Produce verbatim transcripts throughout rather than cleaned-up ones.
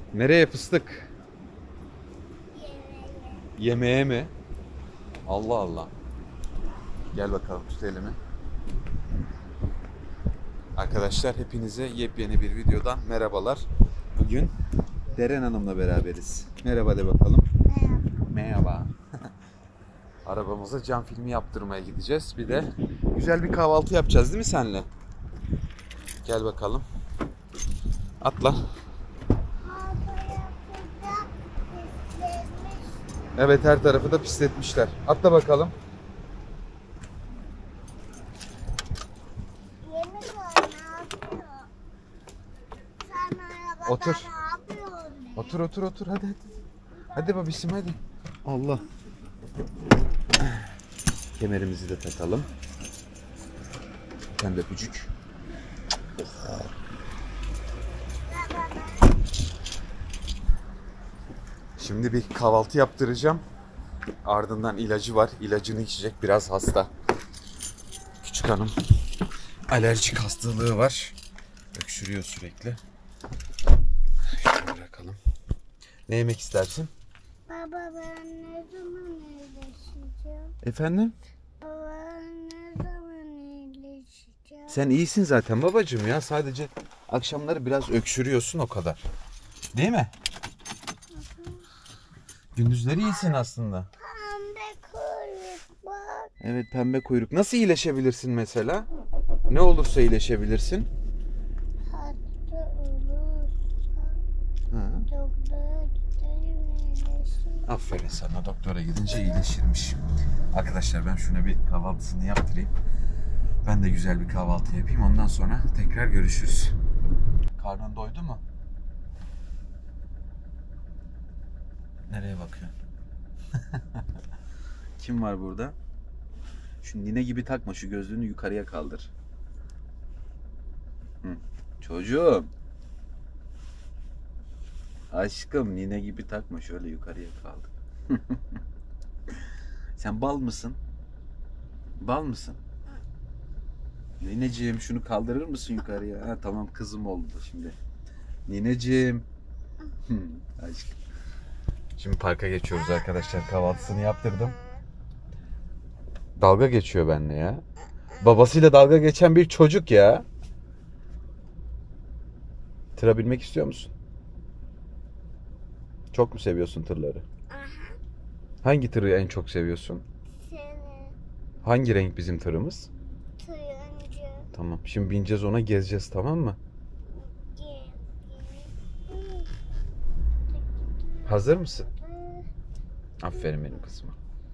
Nereye fıstık? Yemeğe mi? Allah Allah. Gel bakalım, tut elimi. Arkadaşlar hepinize yepyeni bir videodan merhabalar. Bugün Deren Hanım'la beraberiz. Merhaba de bakalım. Merhaba. Merhaba. Arabamıza cam filmi yaptırmaya gideceğiz. Bir de güzel bir kahvaltı yapacağız değil mi senle? Gel bakalım. Atla. Evet, her tarafı da pisletmişler. Atla bakalım. Otur. Otur otur otur hadi hadi. Hadi babişim hadi. Allah. Kemerimizi de takalım. Sen de öpücük. Şimdi bir kahvaltı yaptıracağım. Ardından ilacı var. İlacını içecek, biraz hasta. Küçük hanım. Alerjik hastalığı var. Öksürüyor sürekli. Şöyle bırakalım. Ne yemek istersin? Baba, ben ne zaman iyileşeceğim? Efendim? Baba, ben ne zaman iyileşeceğim? Sen iyisin zaten babacığım ya. Sadece akşamları biraz öksürüyorsun, o kadar. Değil mi? Gündüzleri iyisin aslında. Pembe kuyruk bak. Evet, pembe kuyruk. Nasıl iyileşebilirsin mesela? Ne olursa iyileşebilirsin. Hatta olursa Ha. doktora gidelim iyileşir. Aferin sana, doktora gidince iyileşirmiş. Arkadaşlar ben şuna bir kahvaltısını yaptırayım. Ben de güzel bir kahvaltı yapayım. Ondan sonra tekrar görüşürüz. Karnın doydu mu? Nereye bakıyorsun? Kim var burada? Şu nine gibi takma, şu gözlüğünü yukarıya kaldır. Hı. Çocuğum. Aşkım, nine gibi takma, şöyle yukarıya kaldır. Sen bal mısın? Bal mısın? Nineciğim, şunu kaldırır mısın yukarıya? Ha, tamam, kızım oldu şimdi. Nineciğim. Aşkım. Şimdi parka geçiyoruz arkadaşlar. Kahvaltısını yaptırdım. Dalga geçiyor benimle ya. Babasıyla dalga geçen bir çocuk ya. Tıra binmek istiyor musun? Çok mu seviyorsun tırları? Aha, Hangi tırı en çok seviyorsun? seni Hangi renk bizim tırımız? turuncu Tamam. Şimdi bineceğiz ona, gezeceğiz, tamam mı? gel. Hazır mısın? Aferin benim kızıma.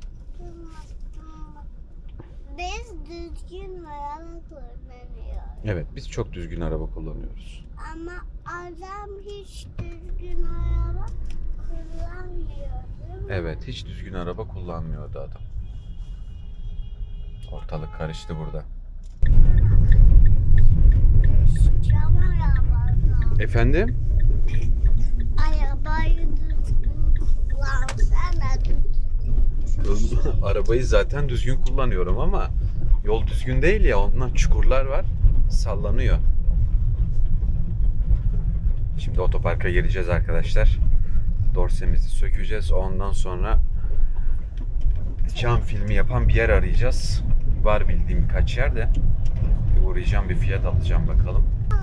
Biz düzgün araba kullanıyoruz. Evet, biz çok düzgün araba kullanıyoruz. Ama adam hiç düzgün araba kullanmıyor, değil mi? Evet, hiç düzgün araba kullanmıyordu adam. Ortalık karıştı burada. Cam arabada. Efendim? Arabayı düzgün kullansana. Arabayı zaten düzgün kullanıyorum ama yol düzgün değil ya, ondan çukurlar var, sallanıyor. Şimdi otoparka gireceğiz arkadaşlar. Dorsemizi sökeceğiz. Ondan sonra cam filmi yapan bir yer arayacağız. Var bildiğim birkaç yerde. Bir uğrayacağım, bir fiyat alacağım bakalım.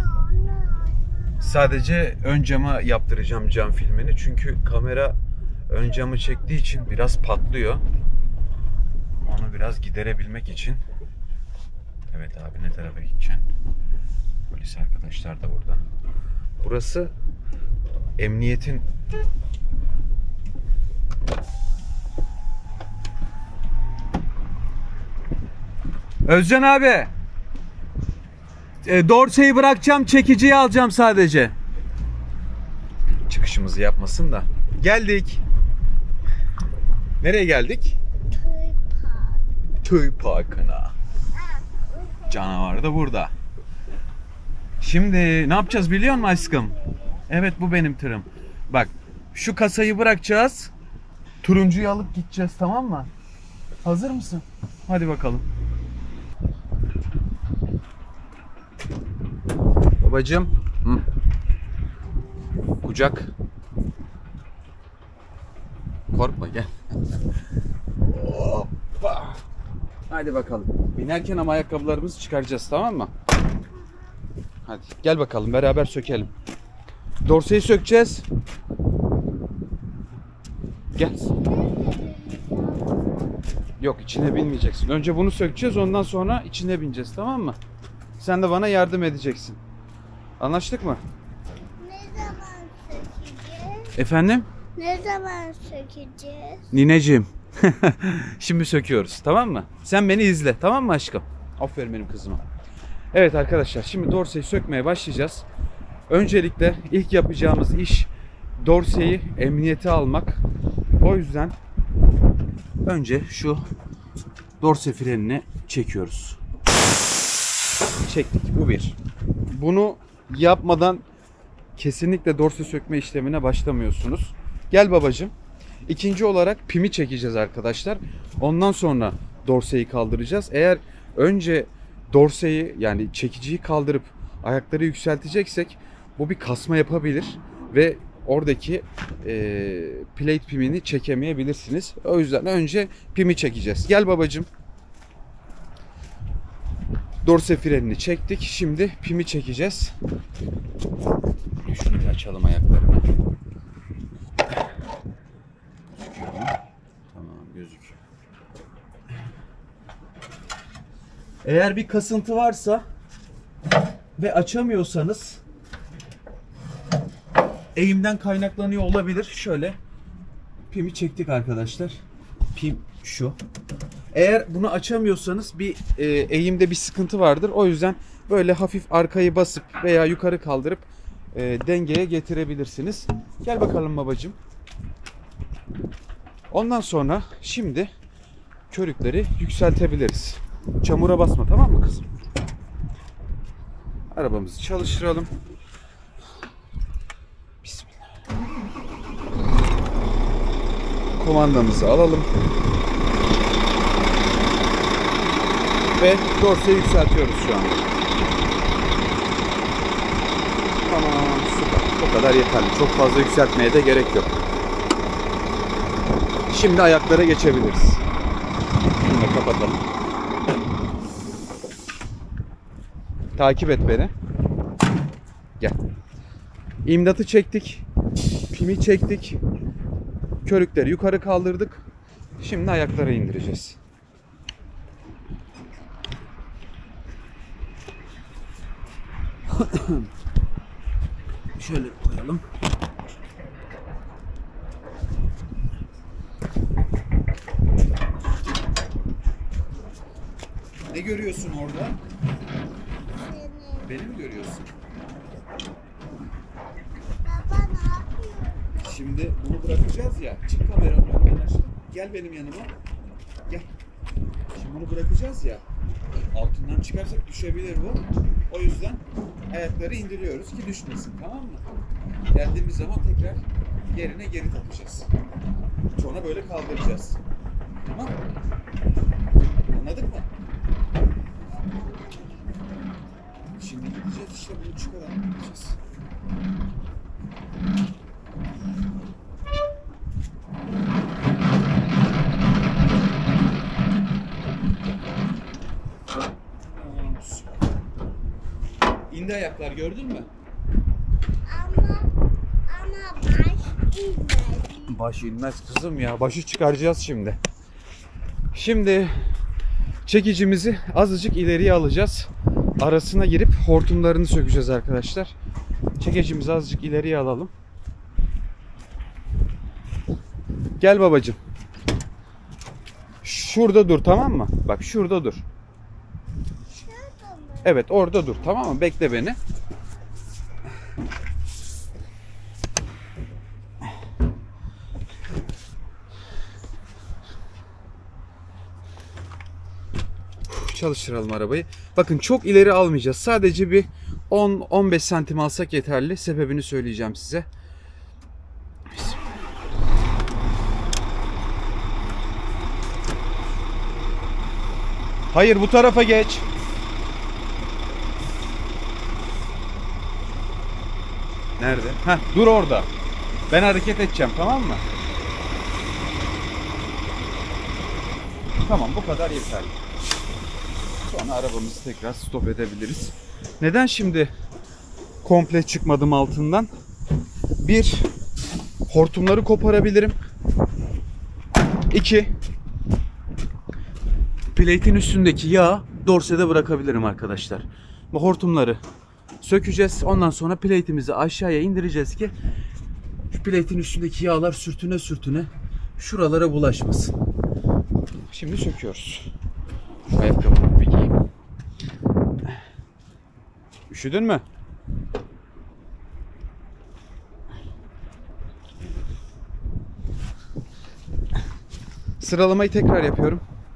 Sadece ön cama yaptıracağım cam filmini. Çünkü kamera ön camı çektiği için biraz patlıyor. Onu biraz giderebilmek için. Evet abi, ne tarafa gideceksin? Polis arkadaşlar da burada. Burası emniyetin Özcan abi, e, dorseyi bırakacağım, çekiciyi alacağım sadece. Çıkışımızı yapmasın da. Geldik. Nereye geldik? Köy parkına. Canavar da burada. Şimdi ne yapacağız biliyor musun aşkım? Evet, bu benim tırım. Bak, şu kasayı bırakacağız. Turuncuyu alıp gideceğiz, tamam mı? Hazır mısın? Hadi bakalım. Babacığım. Hı. Kucak. Korkma gel. Hoppa. Hadi bakalım. Binerken ama ayakkabılarımızı çıkaracağız, tamam mı? Hadi gel bakalım beraber sökelim. Dorseyi sökeceğiz. Gel. Yok, içine binmeyeceksin. Önce bunu sökeceğiz, ondan sonra içine bineceğiz, tamam mı? Sen de bana yardım edeceksin. Anlaştık mı? Ne zaman sökeceğiz? Efendim? Ne zaman sökeceğiz? Nineciğim. Şimdi söküyoruz, tamam mı? Sen beni izle, tamam mı aşkım? Aferin benim kızıma. Evet arkadaşlar, şimdi dorseyi sökmeye başlayacağız. Öncelikle ilk yapacağımız iş dorseyi emniyete almak. O yüzden önce şu dorse frenini çekiyoruz. Çektik, bu bir. Bunu yapmadan kesinlikle dorse sökme işlemine başlamıyorsunuz. Gel babacığım. İkinci olarak pimi çekeceğiz arkadaşlar. Ondan sonra dorseyi kaldıracağız. Eğer önce dorseyi, yani çekiciyi kaldırıp ayakları yükselteceksek bu bir kasma yapabilir ve oradaki e, plate pimini çekemeyebilirsiniz. O yüzden önce pimi çekeceğiz. Gel babacığım. Dorse frenini çektik. Şimdi pimi çekeceğiz. Şunu bir açalım ayaklarını. Gözüküyor mu? Tamam, gözüküyor. Eğer bir kasıntı varsa ve açamıyorsanız eğimden kaynaklanıyor olabilir. Şöyle pimi çektik arkadaşlar. Pim şu. Eğer bunu açamıyorsanız bir e, eğimde bir sıkıntı vardır. O yüzden böyle hafif arkayı basıp veya yukarı kaldırıp e, dengeye getirebilirsiniz. Gel bakalım babacığım. Ondan sonra şimdi körükleri yükseltebiliriz. Çamura basma, tamam mı kızım? Arabamızı çalıştıralım. Bismillah. Kumandamızı alalım. Ve dorseyi yükseltiyoruz şu an. Tamam, süper. O kadar yeterli. Çok fazla yükseltmeye de gerek yok. Şimdi ayaklara geçebiliriz. Bunu da kapatalım. Takip et beni. Gel. İmdatı çektik. Pimi çektik. Körükleri yukarı kaldırdık. Şimdi ayaklara indireceğiz. Şöyle koyalım. Ne görüyorsun orada? Seni. Beni mi görüyorsun? Baba ne yapıyorsun? Şimdi bunu bırakacağız ya. Çık kameranın önünden aşağı. Gel benim yanıma. Gel. Şimdi bunu bırakacağız ya. Altından çıkarsak düşebilir bu. O yüzden ayakları indiriyoruz ki düşmesin, tamam mı? Geldiğimiz zaman tekrar yerine geri takacağız. Sonra böyle kaldıracağız. Tamam mı? Anladık mı? Şimdi gideceğiz işte, bunu çıkaralım, gideceğiz. İndi ayaklar, gördün mü? Ama ama baş inmedi. Baş inmez kızım ya. Başı çıkaracağız şimdi. Şimdi çekicimizi azıcık ileriye alacağız. Arasına girip hortumlarını sökeceğiz arkadaşlar. Çekicimizi azıcık ileriye alalım. Gel babacığım. Şurada dur, tamam mı? Bak şurada dur. Şurada mı? Evet, orada dur, tamam mı? Bekle beni. Çalıştıralım arabayı. Bakın çok ileri almayacağız. Sadece bir on on beş santim alsak yeterli. Sebebini söyleyeceğim size. Hayır, bu tarafa geç. Nerede? Heh, dur orada. Ben hareket edeceğim, tamam mı? Tamam, bu kadar yeterli. Sonra arabamızı tekrar stop edebiliriz. Neden şimdi komple çıkmadım altından? Bir, hortumları koparabilirim. İki, plate'in üstündeki yağı dorsede bırakabilirim arkadaşlar. Bu hortumları sökeceğiz. Ondan sonra plate'imizi aşağıya indireceğiz ki şu plate'in üstündeki yağlar sürtüne sürtüne şuralara bulaşmasın. Şimdi söküyoruz. Şu ayakkabımı bir giyeyim. Üşüdün mü? Sıralamayı tekrar yapıyorum.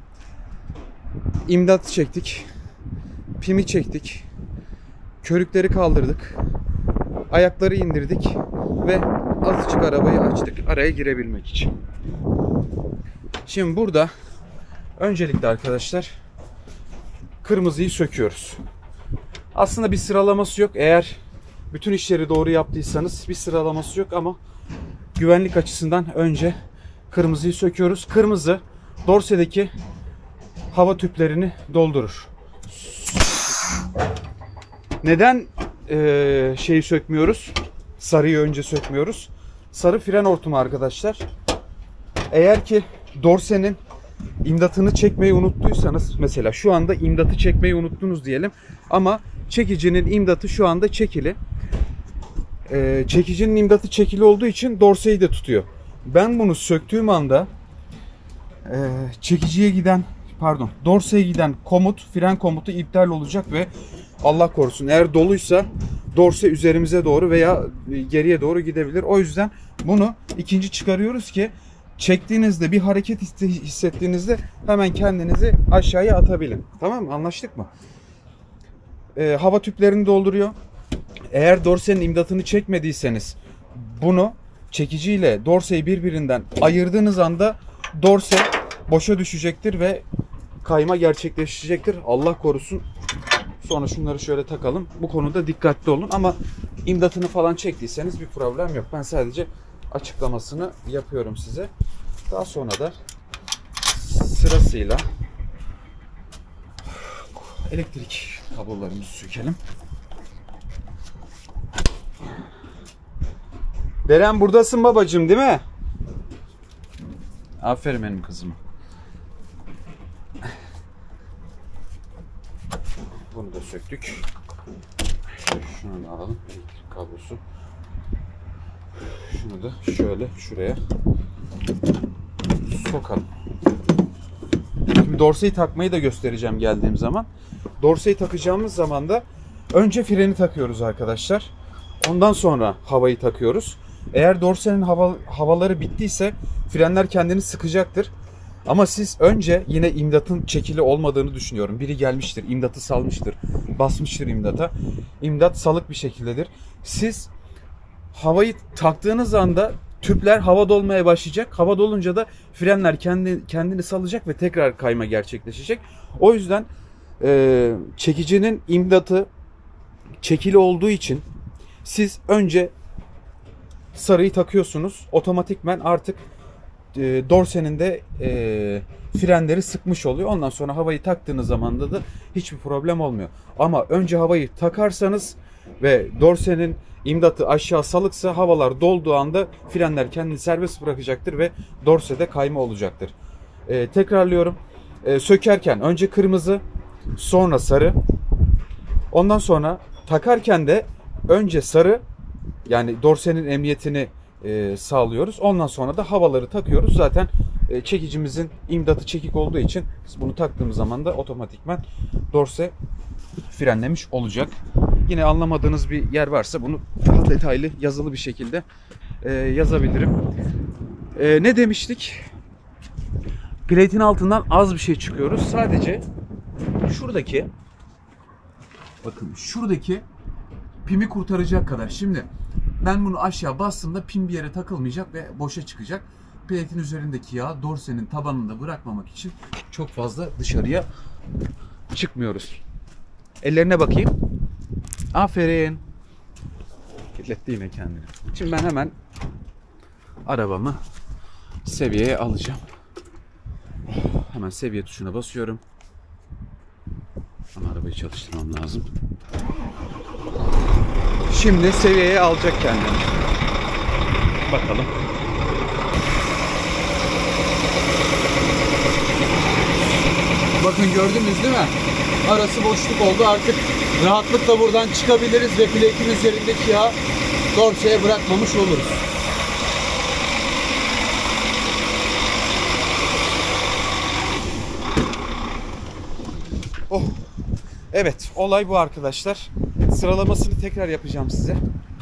İmdat çektik. Pimi çektik. Körükleri kaldırdık. Ayakları indirdik. Ve azıcık arabayı açtık. Araya girebilmek için. Şimdi burada öncelikle arkadaşlar kırmızıyı söküyoruz. Aslında bir sıralaması yok. Eğer bütün işleri doğru yaptıysanız bir sıralaması yok ama güvenlik açısından önce kırmızıyı söküyoruz. Kırmızı dorsedeki hava tüplerini doldurur. Neden e, şeyi sökmüyoruz? Sarıyı önce sökmüyoruz. Sarı fren hortumu arkadaşlar. Eğer ki dorsenin imdatını çekmeyi unuttuysanız, mesela şu anda imdatı çekmeyi unuttunuz diyelim ama çekicinin imdatı şu anda çekili. Ee, çekicinin imdatı çekili olduğu için dorseyi de tutuyor. Ben bunu söktüğüm anda e, çekiciye giden, pardon, dorseye giden komut, fren komutu iptal olacak ve Allah korusun eğer doluysa dorse üzerimize doğru veya geriye doğru gidebilir. O yüzden bunu ikinci çıkarıyoruz ki çektiğinizde, bir hareket hissettiğinizde hemen kendinizi aşağıya atabilin. Tamam mı? Anlaştık mı? Ee, hava tüplerini dolduruyor. Eğer dorsenin imdatını çekmediyseniz bunu çekiciyle dorseyi birbirinden ayırdığınız anda dorse boşa düşecektir ve kayma gerçekleşecektir. Allah korusun. Sonra şunları şöyle takalım. Bu konuda dikkatli olun ama imdatını falan çektiyseniz bir problem yok. Ben sadece açıklamasını yapıyorum size. Daha sonra da sırasıyla elektrik kablolarımızı sökelim. Deren, buradasın babacığım değil mi? Aferin benim kızıma. Bunu da söktük. Şunu da alalım. Elektrik kablosu. Şunu da şöyle şuraya sokalım. Şimdi dorseyi takmayı da göstereceğim geldiğim zaman. Dorseyi takacağımız zaman da önce freni takıyoruz arkadaşlar. Ondan sonra havayı takıyoruz. Eğer dorsenin hava, havaları bittiyse frenler kendini sıkacaktır. Ama siz önce, yine imdatın çekili olmadığını düşünüyorum. Biri gelmiştir, imdatı salmıştır, basmıştır imdata. İmdat salık bir şekildedir. Siz havayı taktığınız anda tüpler hava dolmaya başlayacak. Hava dolunca da frenler kendi, kendini salacak ve tekrar kayma gerçekleşecek. O yüzden e, çekicinin imdatı çekili olduğu için siz önce sarıyı takıyorsunuz. Otomatikmen artık e, dorsenin de e, frenleri sıkmış oluyor. Ondan sonra havayı taktığınız zaman da, da hiçbir problem olmuyor. Ama önce havayı takarsanız ve dorsenin imdatı aşağı salıksa havalar dolduğu anda frenler kendini serbest bırakacaktır ve dorsede kayma olacaktır. E, tekrarlıyorum. E, sökerken önce kırmızı, sonra sarı. Ondan sonra takarken de önce sarı, yani dorsenin emniyetini e, sağlıyoruz. Ondan sonra da havaları takıyoruz. Zaten e, çekicimizin imdatı çekik olduğu için biz bunu taktığımız zaman da otomatikman dorse frenlemiş olacak. Yine anlamadığınız bir yer varsa bunu daha detaylı yazılı bir şekilde e, yazabilirim. E, ne demiştik? Plate'in altından az bir şey çıkıyoruz. Sadece şuradaki, bakın şuradaki pimi kurtaracak kadar. Şimdi ben bunu aşağı bastığımda pim bir yere takılmayacak ve boşa çıkacak. Plate'in üzerindeki yağ dorsenin tabanında bırakmamak için çok fazla dışarıya çıkmıyoruz. Ellerine bakayım. Aferin. Kirletti yine kendini. Şimdi ben hemen arabamı seviyeye alacağım. Hemen seviye tuşuna basıyorum. Ama arabayı çalıştırmam lazım. Şimdi seviyeye alacak kendini. Bakalım. Bakın gördünüz değil mi? Arası boşluk oldu. Artık rahatlıkla buradan çıkabiliriz ve platin üzerindeki yağı dorseye bırakmamış oluruz. Oh. Evet, olay bu arkadaşlar. Sıralamasını tekrar yapacağım size.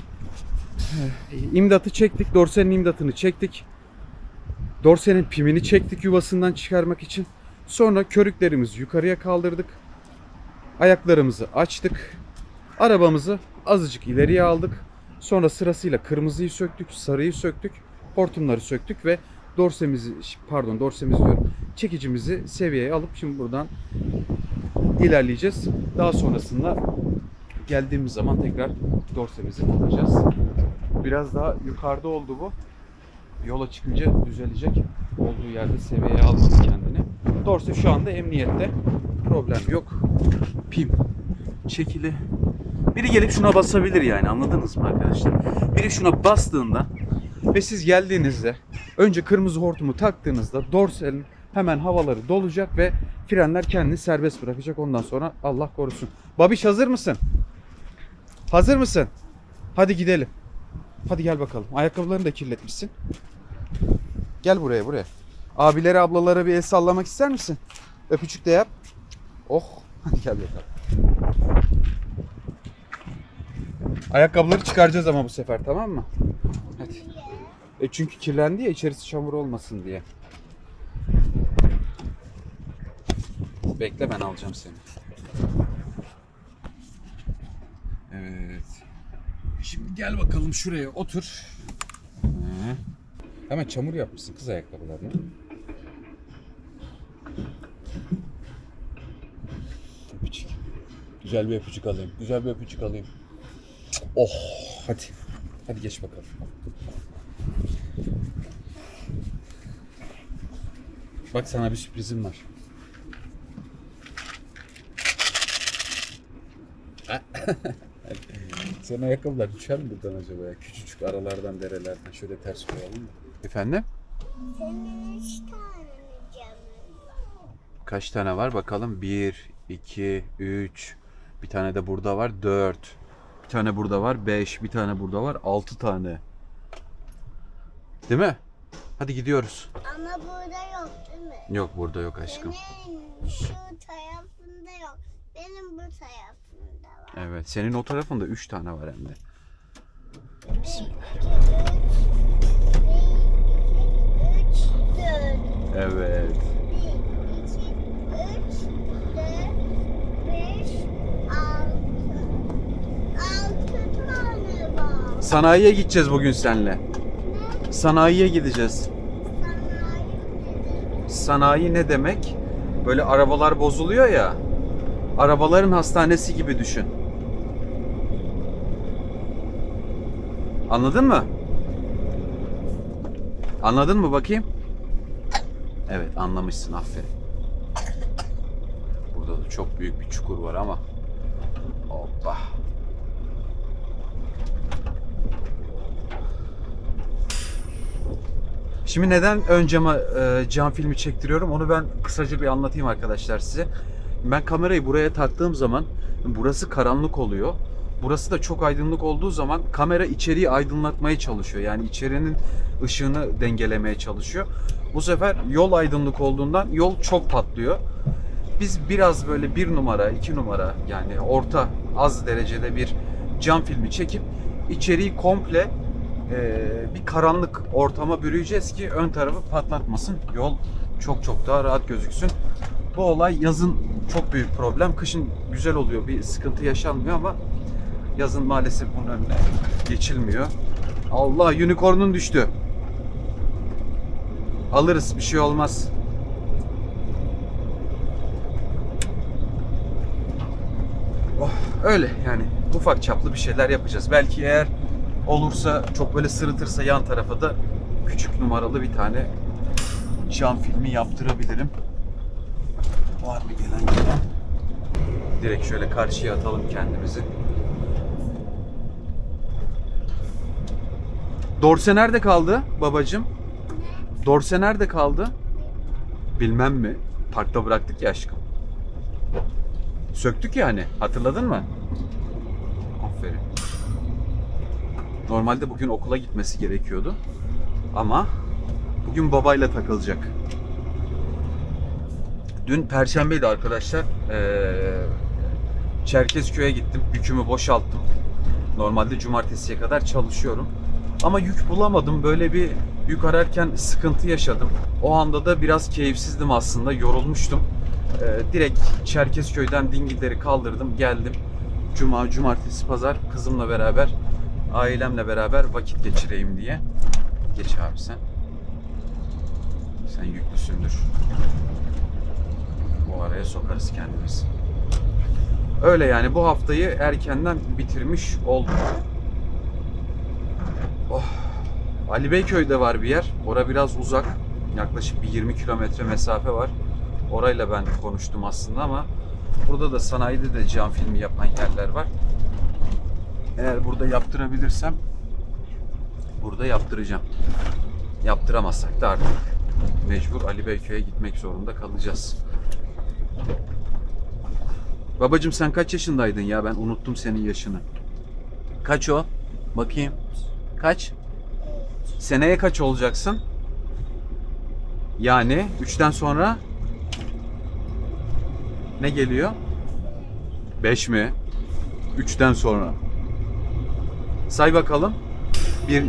İmdatı çektik, dorsenin imdatını çektik. Dorsenin pimini çektik yuvasından çıkarmak için. Sonra körüklerimizi yukarıya kaldırdık. Ayaklarımızı açtık. Arabamızı azıcık ileriye aldık. Sonra sırasıyla kırmızıyı söktük, sarıyı söktük, hortumları söktük ve dorsemizi, pardon dorsemizi diyorum, çekicimizi seviyeye alıp şimdi buradan ilerleyeceğiz. Daha sonrasında geldiğimiz zaman tekrar dorsemizi alacağız. Biraz daha yukarıda oldu bu. Yola çıkınca düzelecek. Olduğu yerde seviyeye almadı kendini. Dorse şu anda emniyette. Problem yok. Pim çekili. Biri gelip şuna basabilir yani, anladınız mı arkadaşlar? Biri şuna bastığında ve siz geldiğinizde önce kırmızı hortumu taktığınızda dorsenin hemen havaları dolacak ve frenler kendini serbest bırakacak. Ondan sonra Allah korusun. Babiş hazır mısın? Hazır mısın? Hadi gidelim. Hadi gel bakalım. Ayakkabılarını da kirletmişsin. Gel buraya buraya. Abilere ablalara bir el sallamak ister misin? Öpücük de yap. Oh. Hadi gel bakalım. Ayakkabıları çıkaracağız ama bu sefer, tamam mı? Hadi. E çünkü kirlendi ya, içerisi çamur olmasın diye. Bekle, ben alacağım seni. Evet. Şimdi gel bakalım şuraya otur. He. Hemen çamur yapmışsın kız ayakkabılarını. Öpücük. Güzel bir öpücük alayım. Güzel bir öpücük alayım. Oh, hadi. Hadi geç bakalım. Bak sana bir sürprizim var. Senin ayakkabılar düşer mi buradan acaba ya? Küçücük aralardan, derelerden şöyle ters koyalım mı? Efendim? Senin üç tane camın var. Kaç tane var bakalım? Bir, iki, üç. Bir tane de burada var. Dört. Bir tane burada var. Beş. Bir tane burada var. Altı tane. Değil mi? Hadi gidiyoruz. Ama burada yok değil mi? Yok, burada yok aşkım. Senin şu tarafında yok. Benim bu tarafımda var. Evet. Senin o tarafında üç tane var hem de. Üç, dört. Evet. Bir, iki, üç, dört, beş, altı. Altı tane var. Sanayiye gideceğiz bugün seninle. Ne? Sanayiye gideceğiz. Sanayi dedi. Sanayi ne demek? Böyle arabalar bozuluyor ya. Arabaların hastanesi gibi düşün. Anladın mı? Anladın mı bakayım? Evet, anlamışsın, aferin. Burada da çok büyük bir çukur var ama. Hoppa. Şimdi neden ön cama e, cam filmi çektiriyorum onu ben kısaca bir anlatayım arkadaşlar size. Ben kamerayı buraya taktığım zaman burası karanlık oluyor. Burası da çok aydınlık olduğu zaman kamera içeriği aydınlatmaya çalışıyor. Yani içerinin ışığını dengelemeye çalışıyor. Bu sefer yol aydınlık olduğundan yol çok patlıyor. Biz biraz böyle bir numara, iki numara yani orta az derecede bir cam filmi çekip içeriği komple e, bir karanlık ortama bürüyeceğiz ki ön tarafı patlatmasın. Yol çok çok daha rahat gözüksün. Bu olay yazın çok büyük problem. Kışın güzel oluyor. Bir sıkıntı yaşanmıyor ama yazın maalesef bunun önüne geçilmiyor. Allah, unicorn'un düştü. Alırız, bir şey olmaz. Oh, öyle yani ufak çaplı bir şeyler yapacağız. Belki eğer olursa, çok böyle sırıtırsa yan tarafa da küçük numaralı bir tane cam filmi yaptırabilirim. Var mı gelen gelen? Direkt şöyle karşıya atalım kendimizi. Dorse nerede kaldı babacığım? Dorse nerede kaldı? Bilmem mi? Parkta bıraktık ya aşkım. Söktük yani. Hatırladın mı? Aferin. Normalde bugün okula gitmesi gerekiyordu. Ama bugün babayla takılacak. Dün Perşembeydi arkadaşlar. Ee, Çerkezköy'e gittim. Yükümü boşalttım. Normalde cumartesiye kadar çalışıyorum. Ama yük bulamadım. Böyle bir yük ararken sıkıntı yaşadım. O anda da biraz keyifsizdim aslında. Yorulmuştum. Ee, direkt Çerkezköy'den dingilleri kaldırdım. Geldim. Cuma, cumartesi, pazar kızımla beraber, ailemle beraber vakit geçireyim diye. Geç abi sen. Sen yüklüsündür. Bu araya sokarız kendimiz. Öyle yani, bu haftayı erkenden bitirmiş olduk. Oh. Ali Beyköy'de var bir yer. Ora biraz uzak. Yaklaşık bir yirmi kilometre mesafe var. Orayla ben konuştum aslında ama burada da sanayide de cam filmi yapan yerler var. Eğer burada yaptırabilirsem burada yaptıracağım. Yaptıramazsak da artık mecbur Ali Beyköy'e gitmek zorunda kalacağız. Babacım sen kaç yaşındaydın ya? Ben unuttum senin yaşını. Kaç o? Bakayım. Kaç? Seneye kaç olacaksın? Yani üçten sonra ne geliyor? beş mi? üçten sonra. Say bakalım. bir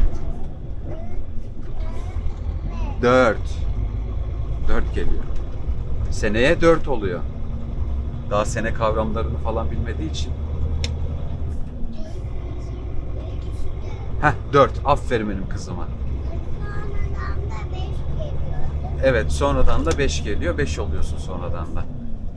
dört. dört geliyor. Seneye dört oluyor. Daha sene kavramlarını falan bilmediği için. Heh, dört. Aferin benim kızıma. Sonradan da beş geliyor. Evet, sonradan da beş geliyor. beş oluyorsun sonradan da.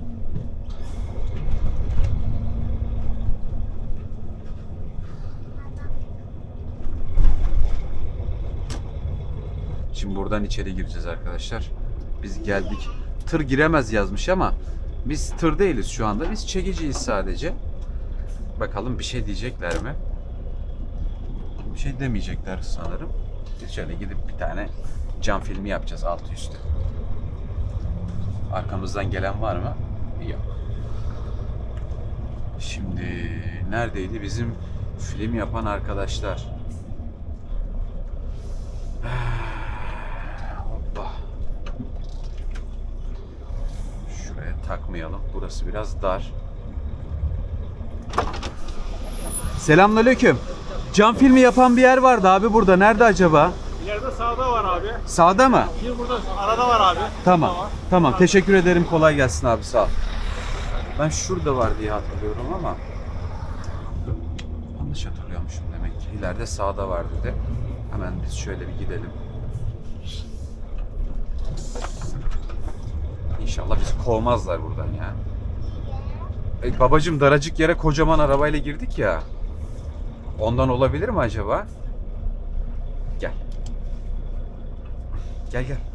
Şimdi buradan içeri gireceğiz arkadaşlar. Biz geldik. Tır giremez yazmış ama biz tır değiliz şu anda. Biz çekiciyiz sadece. Bakalım bir şey diyecekler mi? Bir şey demeyecekler sanırım. Biz şöyle gidip bir tane cam filmi yapacağız altı üstü. Arkamızdan gelen var mı? Yok. Şimdi neredeydi bizim film yapan arkadaşlar? Hoppa. Şuraya takmayalım. Burası biraz dar. Selamünaleyküm. Cam filmi yapan bir yer vardı abi burada. Nerede acaba? İleride sağda var abi. Sağda mı? Bir burada arada var abi. Tamam. Burada var. Tamam. Teşekkür ederim. Kolay gelsin abi. Sağ ol. Ben şurada var diye hatırlıyorum ama yanlış hatırlıyormuşum demek ki. İleride sağda var dedi. Hemen biz şöyle bir gidelim. İnşallah bizi kovmazlar buradan ya. E, babacım daracık yere kocaman arabayla girdik ya. Ondan olabilir mi acaba? Gel. Gel gel.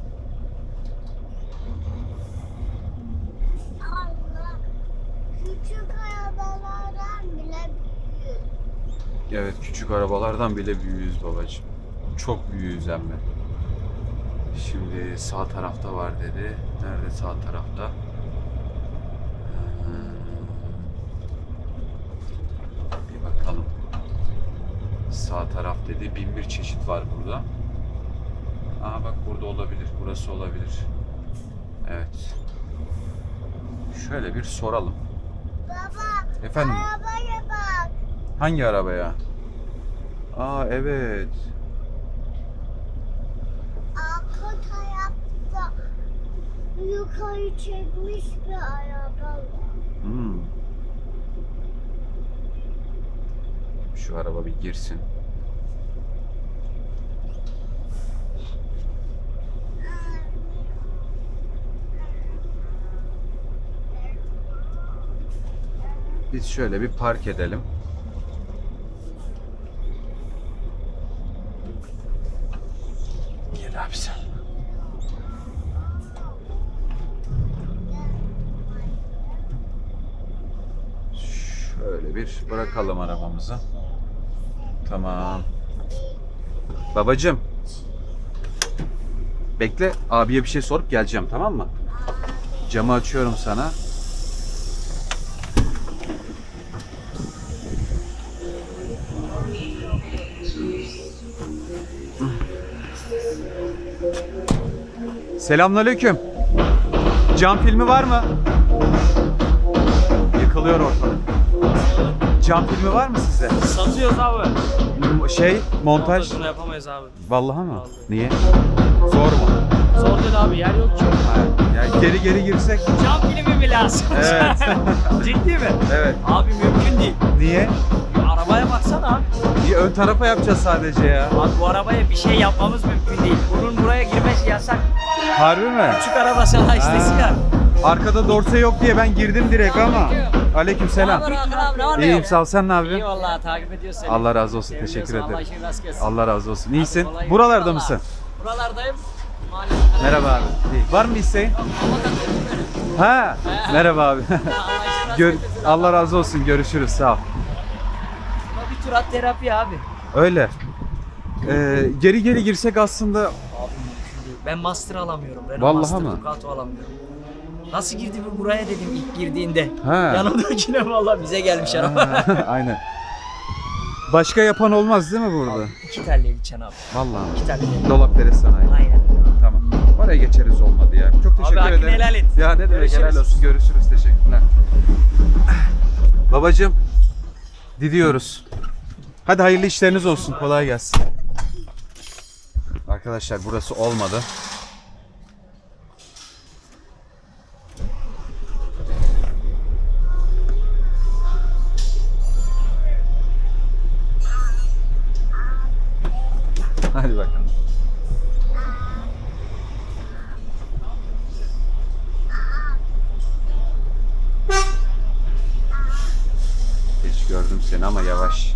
Allah, küçük arabalardan bile büyük. Evet, küçük arabalardan bile büyüğüz babacığım. Çok büyüğüz hem de. Şimdi sağ tarafta var dedi. Nerede sağ tarafta? Ee, bir bakalım. Sağ taraf dedi. Bin bir çeşit var burada. Aa bak burada olabilir. Burası olabilir. Evet. Şöyle bir soralım. Baba, Efendim? arabaya bak. Hangi arabaya? Aa evet. Arka tarafta yukarı çekmiş bir araba var. Hmm. Şu araba bir girsin. Biz şöyle bir park edelim. Gel abi sen. bir bırakalım arabamızı. Tamam. Babacım. Bekle, abiye bir şey sorup geleceğim, tamam mı? Camı açıyorum sana. Selamünaleyküm. Cam filmi var mı? Yıkılıyor ortalık. Cam filmi var mı size? Satıyoruz abi. Şey, montaj. Montajını yapamayız abi. Vallahi mı? Vallahi. Niye? Zor mu? Zor değil abi, yer yok ki. Yani geri geri girsek. Cam filmi mi lazım? Evet. Ciddi mi? Evet. Abi mümkün değil. Niye? Arabaya baksana abi. Bir ön tarafa yapacağız sadece ya. Abi bu arabaya bir şey yapmamız mümkün değil. Bunun buraya girmesi yasak. Harbi mi? Küçük araba sana istesi ya. Arkada dorse yok diye ben girdim direkt ama. Aleykümselam. Abi ne var ne İyiyim yok? sağ ol, sen ne İyi yapıyorsun? vallahi takip ediyorsun seni. Allah razı olsun, Seviyorsun, teşekkür Allah ederim. işini rast gelsin. Allah razı olsun. İyisin. Kolay gelsin. Buralarda Vallahi. mısın? Buralardayım. Maalesef. Merhaba abi. İyi. Var mı isteğin? Ama takıyorum beni. Ha. Merhaba abi. Allah işini rast Gör- getirsin. Allah razı olsun. Görüşürüz. Sağ ol. Buna bir tur at terapi abi. Öyle. Ee, geri geri girsek aslında. Abi mümkün değil. Ben master alamıyorum. Renault Vallahi Master mi? Ducato alamıyorum. Nasıl girdi bu buraya dedim ilk girdiğinde. Ha. Yanımdakine vallahi bize gelmiş araba. Aynen. Başka yapan olmaz değil mi burada? İki telliye gideceksin abi. Vallahi. İki telliye. Dolapdere sanayi. Aynen. Tamam. Oraya geçeriz olmadı ya. Çok teşekkür hakkını ederim. helal et. Ya ne demek, Görüşürüz. helal olsun. Görüşürüz. Teşekkürler. Babacığım, gidiyoruz. Hadi hayırlı işleriniz olsun. Kolay gelsin. Arkadaşlar burası olmadı. Hadi bakalım. Geç gördüm seni ama yavaş.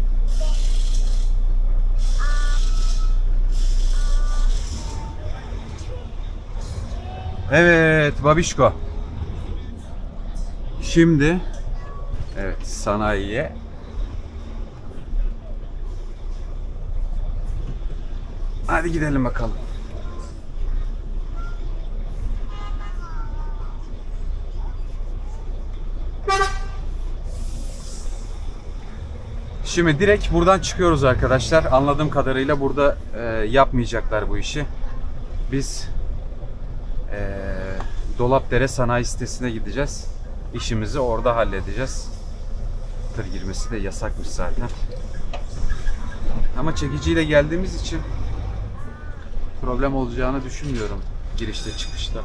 Evet babişko. Şimdi evet sanayiye hadi gidelim bakalım. Şimdi direkt buradan çıkıyoruz arkadaşlar. Anladığım kadarıyla burada e, yapmayacaklar bu işi. Biz e, Dolapdere Sanayi Sitesi'ne gideceğiz. İşimizi orada halledeceğiz. Tır girmesi de yasakmış zaten. Ama çekiciyle geldiğimiz için problem olacağını düşünmüyorum girişte çıkışta.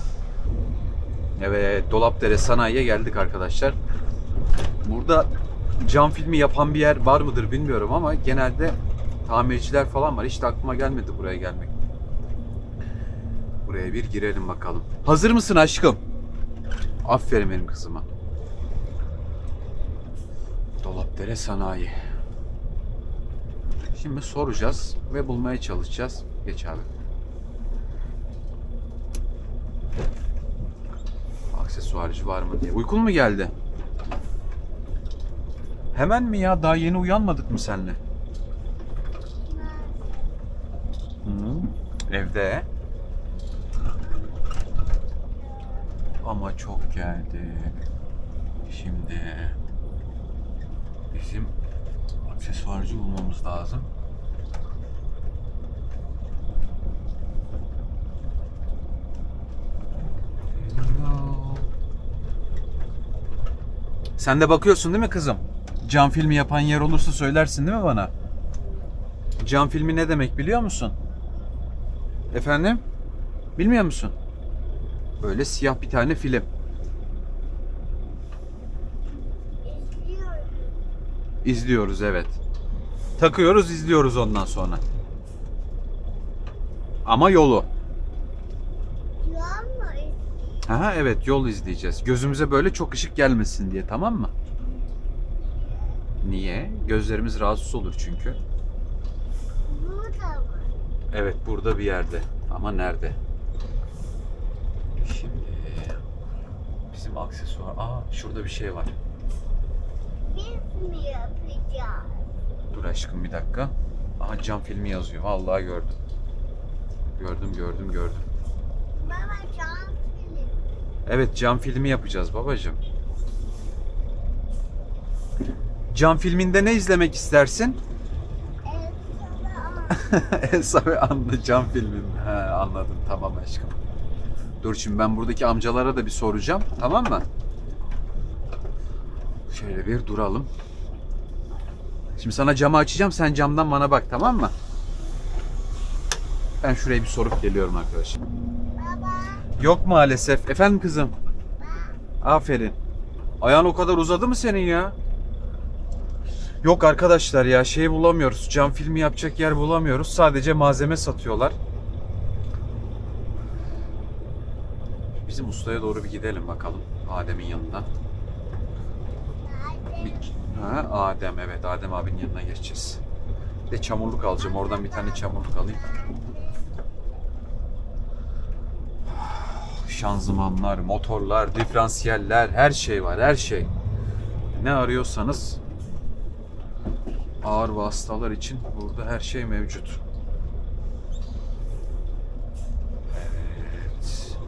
Evet, Dolapdere Sanayi'ye geldik arkadaşlar. Burada cam filmi yapan bir yer var mıdır bilmiyorum ama genelde tamirciler falan var. Hiç de aklıma gelmedi buraya gelmek. Buraya bir girelim bakalım. Hazır mısın aşkım? Aferin benim kızıma. Dolapdere Sanayi. Şimdi soracağız ve bulmaya çalışacağız. Geç abi. Aksesuarcı var mı diye. Uykun mu geldi? Hemen mi ya? Daha yeni uyanmadık mı seninle? Hı, evde. Ama çok geldi. Şimdi bizim aksesuarcı bulmamız lazım. Sen de bakıyorsun değil mi kızım? Cam filmi yapan yer olursa söylersin değil mi bana? Cam filmi ne demek biliyor musun? Efendim? Bilmiyor musun? Böyle siyah bir tane film. İzliyorum. İzliyoruz evet. Takıyoruz, izliyoruz ondan sonra. Ama yolu. Yol mu? Aha, evet yol izleyeceğiz. Gözümüze böyle çok ışık gelmesin diye, tamam mı? Niye? Gözlerimiz rahatsız olur çünkü. Burada mı? Evet burada bir yerde. Ama nerede? Şimdi bizim aksesuar. Aa şurada bir şey var. biz mi yapacağız? Dur aşkım bir dakika. Aha cam filmi yazıyor. Vallahi gördüm. Gördüm gördüm gördüm. Baba cam film. Evet cam filmi yapacağız babacığım. Cam filminde ne izlemek istersin? Elsa ve Anna cam filmi. He, anladım tamam aşkım. Dur şimdi ben buradaki amcalara da bir soracağım. Tamam mı? Şöyle bir duralım. Şimdi sana camı açacağım. Sen camdan bana bak tamam mı? Ben şuraya bir sorup geliyorum arkadaşlar. Baba. Yok maalesef. Efendim kızım. Aferin. Ayağın o kadar uzadı mı senin ya? Yok arkadaşlar ya şey bulamıyoruz. Cam filmi yapacak yer bulamıyoruz. Sadece malzeme satıyorlar. Bizim ustaya doğru bir gidelim bakalım. Adem'in yanına. Bir, ha, Adem evet Adem abinin yanına geçeceğiz. Bir de çamurluk alacağım. Oradan bir tane çamurluk alayım. Şanzımanlar, motorlar, diferansiyeller, her şey var, her şey. Ne arıyorsanız ağır vasıtalar için burada her şey mevcut. Evet.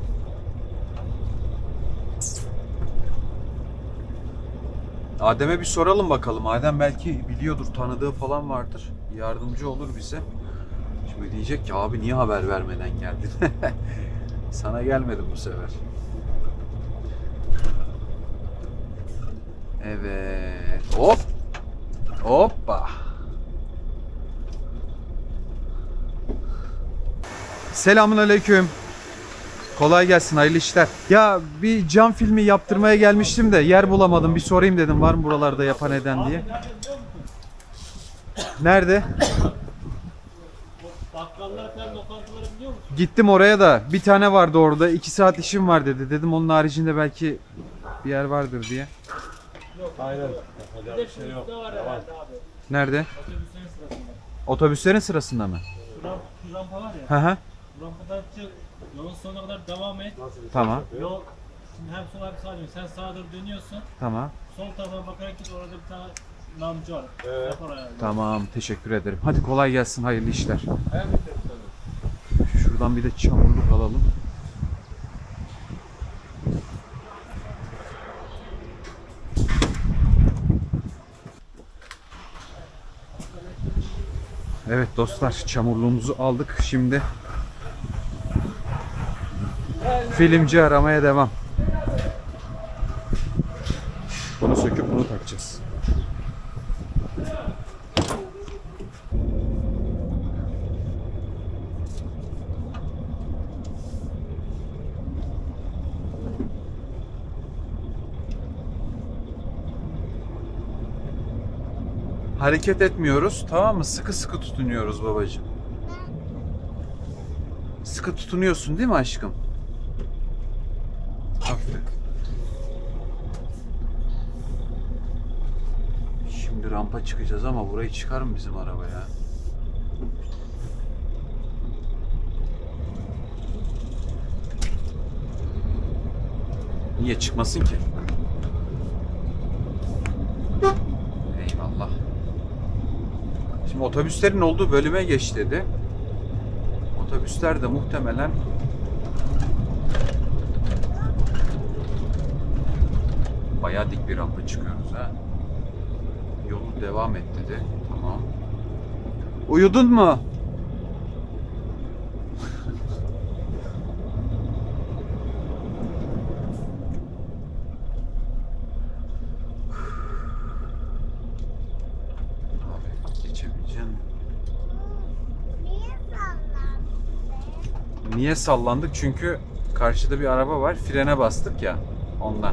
Adem'e bir soralım bakalım. Adem belki biliyordur, tanıdığı falan vardır. Yardımcı olur bize. Şimdi diyecek ki abi niye haber vermeden geldin? Sana gelmedim bu sefer. Evet. Hop. Hoppa. Selamünaleyküm. Kolay gelsin, hayırlı işler. Ya bir cam filmi yaptırmaya gelmiştim de yer bulamadım. Bir sorayım dedim var mı buralarda yapan eden diye. Nerede? Bakkallar falan lokantaları biliyor musun? Gittim oraya da bir tane vardı orada. iki saat işim var dedi. Dedim onun haricinde belki bir yer vardır diye. Aynen. Bir de şey yok. Var herhalde abi. Nerede? Otobüslerin sırasında. Otobüslerin sırasında mı? Şu, ramp, şu rampa var ya. Hı hı. Rampadan çık. Yolun sonuna kadar devam et. Tamam. Yol şimdi hem sola hem sağa dönüyor. Sen sağa doğru dönüyorsun. Tamam. Sol tarafa bakarak git, orada bir tane namcı var. Evet. Yapar ayarlı. Tamam. Teşekkür ederim. Hadi kolay gelsin. Hayırlı işler. Şuradan bir de çamurluk alalım. Evet dostlar, çamurluğumuzu aldık. Şimdi filmci aramaya devam. Bunu söküp bunu takacağız. Hareket etmiyoruz, tamam mı? Sıkı sıkı tutunuyoruz babacığım. Sıkı tutunuyorsun değil mi aşkım? Aferin. Şimdi rampa çıkacağız ama burayı çıkar mı bizim araba ya? Niye çıkmasın ki? Eyvallah. Şimdi otobüslerin olduğu bölüme geç dedi. Otobüsler de muhtemelen bayağı dik bir rampa çıkıyoruz ha. Yolu devam et dedi. Tamam. Uyudun mu? Niye sallandın? Niye sallandık? Çünkü karşıda bir araba var. Frene bastık ya. Ondan.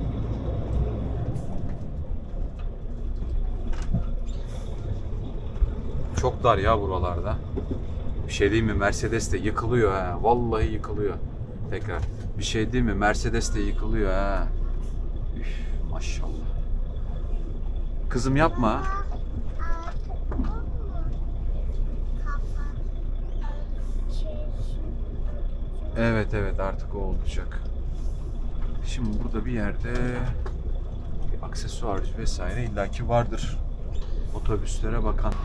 Çok dar ya buralarda. Bir şey değil mi? Mercedes de yıkılıyor ha. Vallahi yıkılıyor. Tekrar. Bir şey değil mi? Mercedes de yıkılıyor ha. Üf, maşallah. Kızım yapma. Artık bu mu? Kafa. Evet evet artık o olacak. Şimdi burada bir yerde aksesuar vesaire illaki vardır. Otobüslere bakan.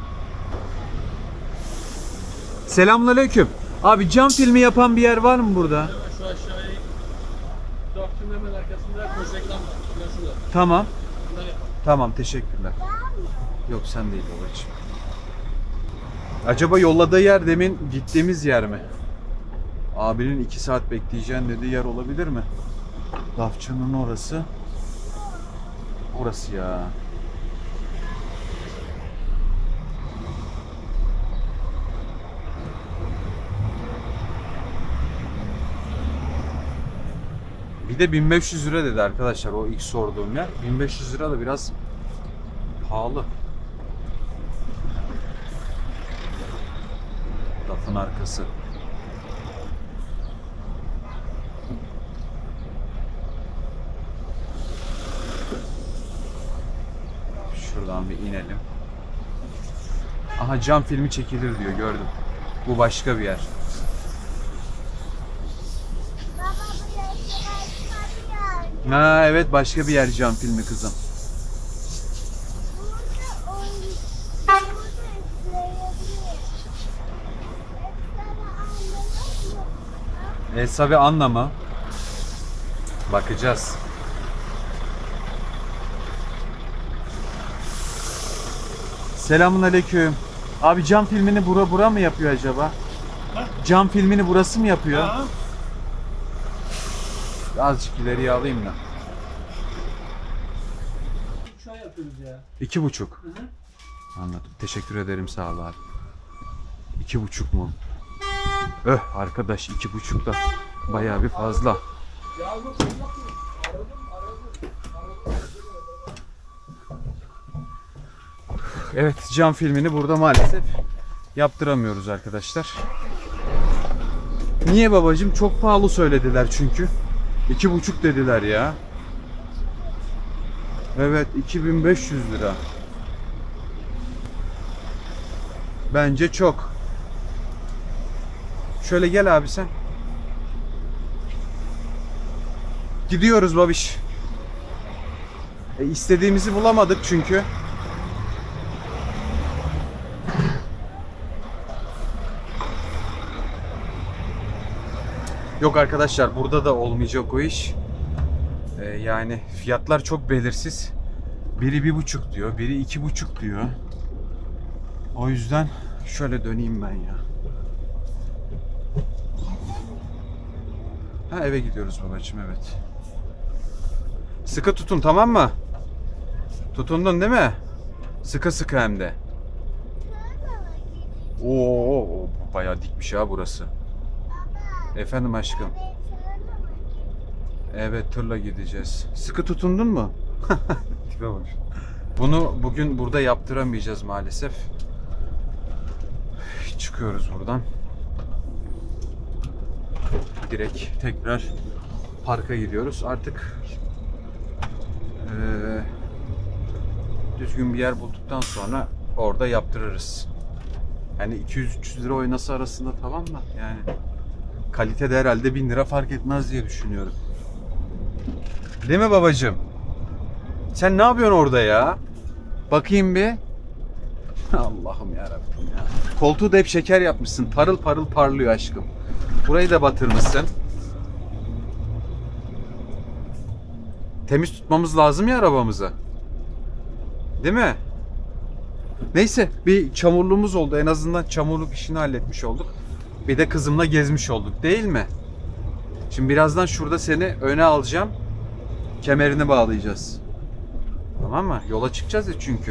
Selamünaleyküm. Abi cam filmi yapan bir yer var mı burada? Şu aşağıya dörtçünün hemen arkasında koş reklam var. Şurada. Tamam. Bunlar yapalım. Tamam, teşekkürler. Yok, sen değil babacığım. Acaba yolladığı yer demin gittiğimiz yer mi? Abinin iki saat bekleyeceğin dediği yer olabilir mi? Lafçının orası. Orası ya. Bir de bin beş yüz lira dedi arkadaşlar o ilk sorduğum yer. bin beş yüz lira da biraz pahalı. Lafın arkası. Şuradan bir inelim. Aha, cam filmi çekilir diyor, gördüm. Bu başka bir yer. Baba bu yaşlı Ha evet, başka bir yer cam filmi kızım. Burada oyun. Burada izleyebilir. Sana anladın mı? Elsa ve Anna mı? Bakacağız. Selamünaleyküm. Abi cam filmini bura bura mı yapıyor acaba? Ha? Cam filmini burası mı yapıyor? Ha? Azıcık ileriye alayım da. Şu an yapıyoruz ya. İki buçuk. Hı hı. Anladım. Teşekkür ederim, sağ ol abi. İki buçuk mu? Öh arkadaş, iki buçuk da bayağı bir fazla. Yağmur sen yok mu? Aradım aradım. Evet, cam filmini burada maalesef yaptıramıyoruz arkadaşlar. Niye babacığım? Çok pahalı söylediler çünkü. İki buçuk dediler ya. Evet, iki bin beş yüz lira. Bence çok. Şöyle gel abi sen. Gidiyoruz babiş. E, istediğimizi bulamadık çünkü. Yok arkadaşlar, burada da olmayacak o iş. Ee, yani fiyatlar çok belirsiz. Biri bir buçuk diyor, biri iki buçuk diyor. O yüzden şöyle döneyim ben ya. Ha, eve gidiyoruz babacığım, evet. Sıkı tutun, tamam mı? Tutundun değil mi? Sıkı sıkı hem de. Oo, oo, bayağı dikmiş ha burası. Efendim aşkım. Evet, tırla gideceğiz. Sıkı tutundun mu? Tipe bak. Bunu bugün burada yaptıramayacağız maalesef. Çıkıyoruz buradan. Direkt tekrar parka gidiyoruz. Artık ee, düzgün bir yer bulduktan sonra orada yaptırırız. Yani iki yüz üç yüz lira oynası arasında, tamam mı? Yani kalitede herhalde bin lira fark etmez diye düşünüyorum. Değil mi babacığım? Sen ne yapıyorsun orada ya? Bakayım bir. Allah'ım yarabbim ya. Koltuğu da hep şeker yapmışsın. Parıl parıl parlıyor aşkım. Burayı da batırmışsın. Temiz tutmamız lazım ya arabamızı. Değil mi? Neyse, bir çamurluğumuz oldu. En azından çamurluk işini halletmiş olduk. Bir de kızımla gezmiş olduk, değil mi? Şimdi birazdan şurada seni öne alacağım. Kemerini bağlayacağız. Tamam mı? Yola çıkacağız ya çünkü.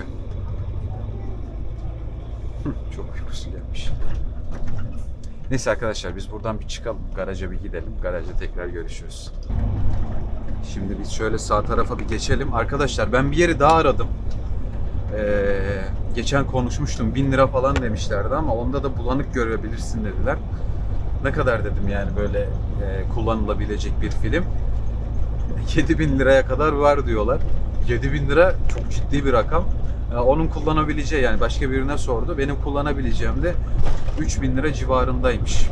Çok uykusu gelmiş. Neyse arkadaşlar, biz buradan bir çıkalım. Garaja bir gidelim. Garajda tekrar görüşürüz. Şimdi biz şöyle sağ tarafa bir geçelim. Arkadaşlar ben bir yeri daha aradım. Ee, geçen konuşmuştum. bin lira falan demişlerdi ama onda da bulanık görebilirsin dediler. Ne kadar dedim yani böyle e, kullanılabilecek bir film. yedi bin liraya kadar var diyorlar. yedi bin lira çok ciddi bir rakam. E, onun kullanabileceği, yani başka birine sordu. Benim kullanabileceğim de üç bin lira civarındaymış.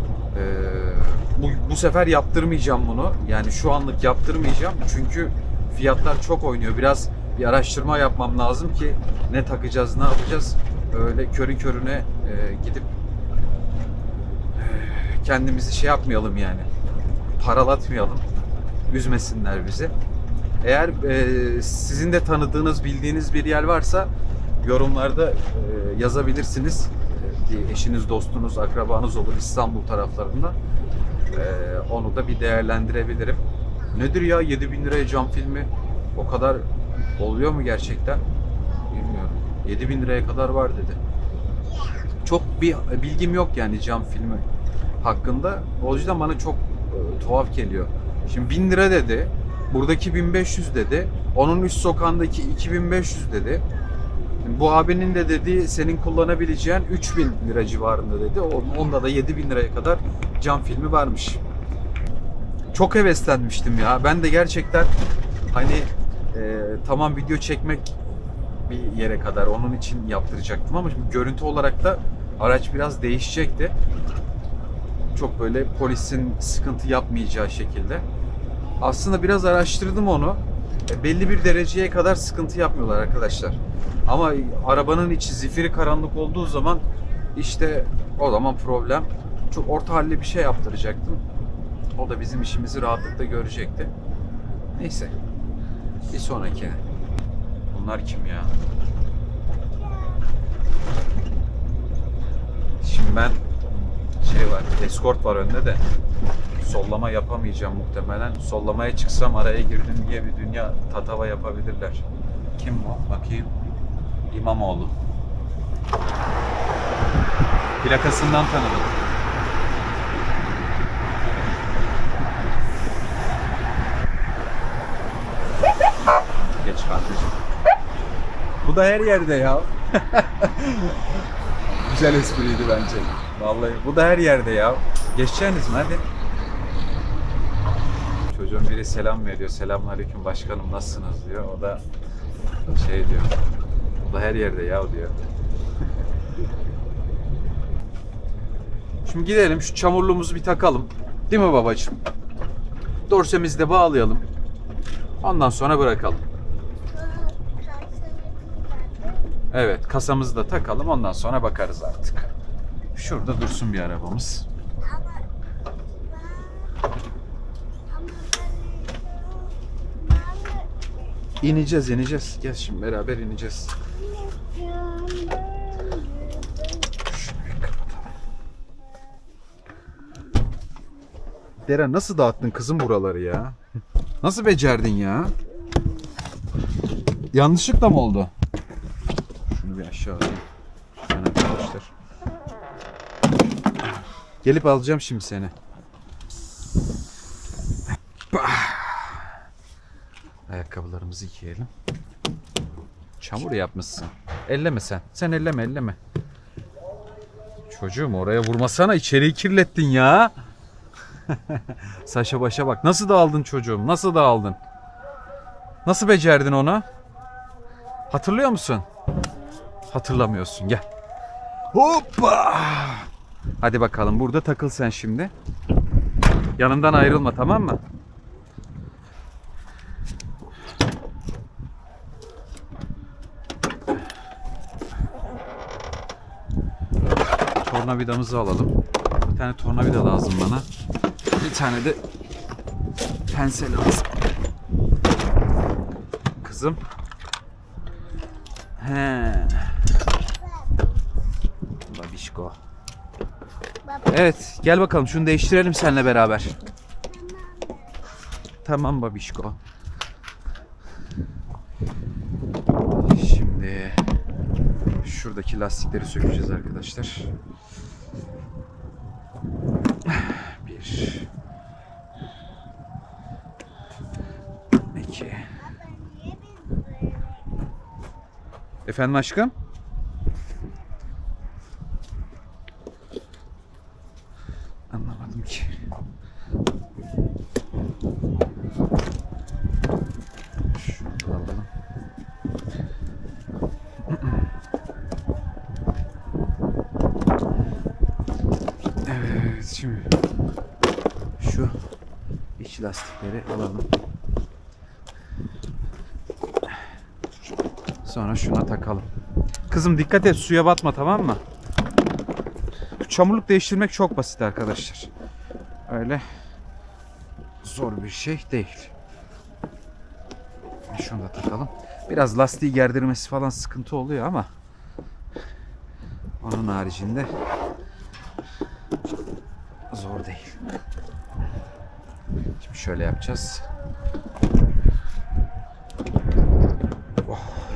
E, bu, bu sefer yaptırmayacağım bunu. Yani şu anlık yaptırmayacağım. Çünkü fiyatlar çok oynuyor. Biraz bir araştırma yapmam lazım ki ne takacağız, ne yapacağız. Öyle körün körüne e, gidip e, kendimizi şey yapmayalım yani. Paralatmayalım. Üzmesinler bizi. Eğer e, sizin de tanıdığınız, bildiğiniz bir yer varsa yorumlarda e, yazabilirsiniz. E, eşiniz, dostunuz, akrabanız olur İstanbul taraflarında. E, onu da bir değerlendirebilirim. Nedir ya yedi bin liraya cam filmi? O kadar oluyor mu gerçekten? Bilmiyorum. yedi bin liraya kadar var dedi. Çok bir bilgim yok yani cam filmi hakkında. O yüzden bana çok e, tuhaf geliyor. Şimdi bin lira dedi. Buradaki bin beş yüz dedi. Onun üst sokağındaki iki bin beş yüz dedi. Bu abinin de dediği senin kullanabileceğin üç bin lira civarında dedi. Onda da yedi bin liraya kadar cam filmi varmış. Çok heveslenmiştim ya. Ben de gerçekten hani e, tamam video çekmek bir yere kadar onun için yaptıracaktım ama şimdi görüntü olarak da araç biraz değişecekti. Çok böyle polisin sıkıntı yapmayacağı şekilde. Aslında biraz araştırdım onu. E, belli bir dereceye kadar sıkıntı yapmıyorlar arkadaşlar. Ama arabanın içi zifiri karanlık olduğu zaman işte o zaman problem. Çok orta halli bir şey yaptıracaktım. O da bizim işimizi rahatlıkla görecekti. Neyse. Bir sonraki. Bunlar kim ya? Şimdi ben şey var, eskort var önde de sollama yapamayacağım muhtemelen. Sollamaya çıksam araya girdim diye bir dünya tatava yapabilirler. Kim bu? Bakayım. İmamoğlu. Plakasından tanıdım. Geç kardeşim. Bu da her yerde ya. Güzel espriydi bence. Vallahi bu da her yerde ya. Geçeceğiniz mi hadi? Çocuğun biri selam veriyor. Selamünaleyküm başkanım nasılsınız diyor. O da şey diyor. Bu da her yerde ya diyor. Şimdi gidelim şu çamurluğumuzu bir takalım. Değil mi babacığım? Dorsemizi de bağlayalım. Ondan sonra bırakalım. Evet, kasamızı da takalım. Ondan sonra bakarız artık. Şurada dursun bir arabamız. İneceğiz, ineceğiz. Gel şimdi beraber ineceğiz. Şunu bir kapatalım. Deren nasıl dağıttın kızım buraları ya? Nasıl becerdin ya? Yanlışlıkla mı oldu? Şunu bir aşağı alayım. Sen arkadaşlar. Gelip alacağım şimdi seni. Ayakkabılarımızı giyelim. Çamur yapmışsın. Elleme sen. Sen elleme elleme. Çocuğum oraya vurmasana, içeriği kirlettin ya. Saça başa bak. Nasıl dağıldın çocuğum? Nasıl dağıldın? Nasıl becerdin onu? Hatırlıyor musun? Hatırlamıyorsun. Gel. Hoppa! Hadi bakalım burada takıl sen şimdi. Yanımdan ayrılma, tamam mı? Tornavidamızı alalım. Bir tane tornavida lazım bana. Bir tane de pense lazım. Kızım. He. Babişko. Evet, gel bakalım şunu değiştirelim seninle beraber. Tamam babişko. Şimdi şuradaki lastikleri sökeceğiz arkadaşlar. Bir. İki. Efendim aşkım? Anlamadım ki. Şunu alalım. Evet, şimdi şu iç lastikleri alalım. Sonra şuna takalım. Kızım dikkat et, suya batma, tamam mı? Çamurluk değiştirmek çok basit arkadaşlar. Öyle zor bir şey değil. Şunu da takalım. Biraz lastiği gerdirmesi falan sıkıntı oluyor ama onun haricinde zor değil. Şimdi şöyle yapacağız. Oh.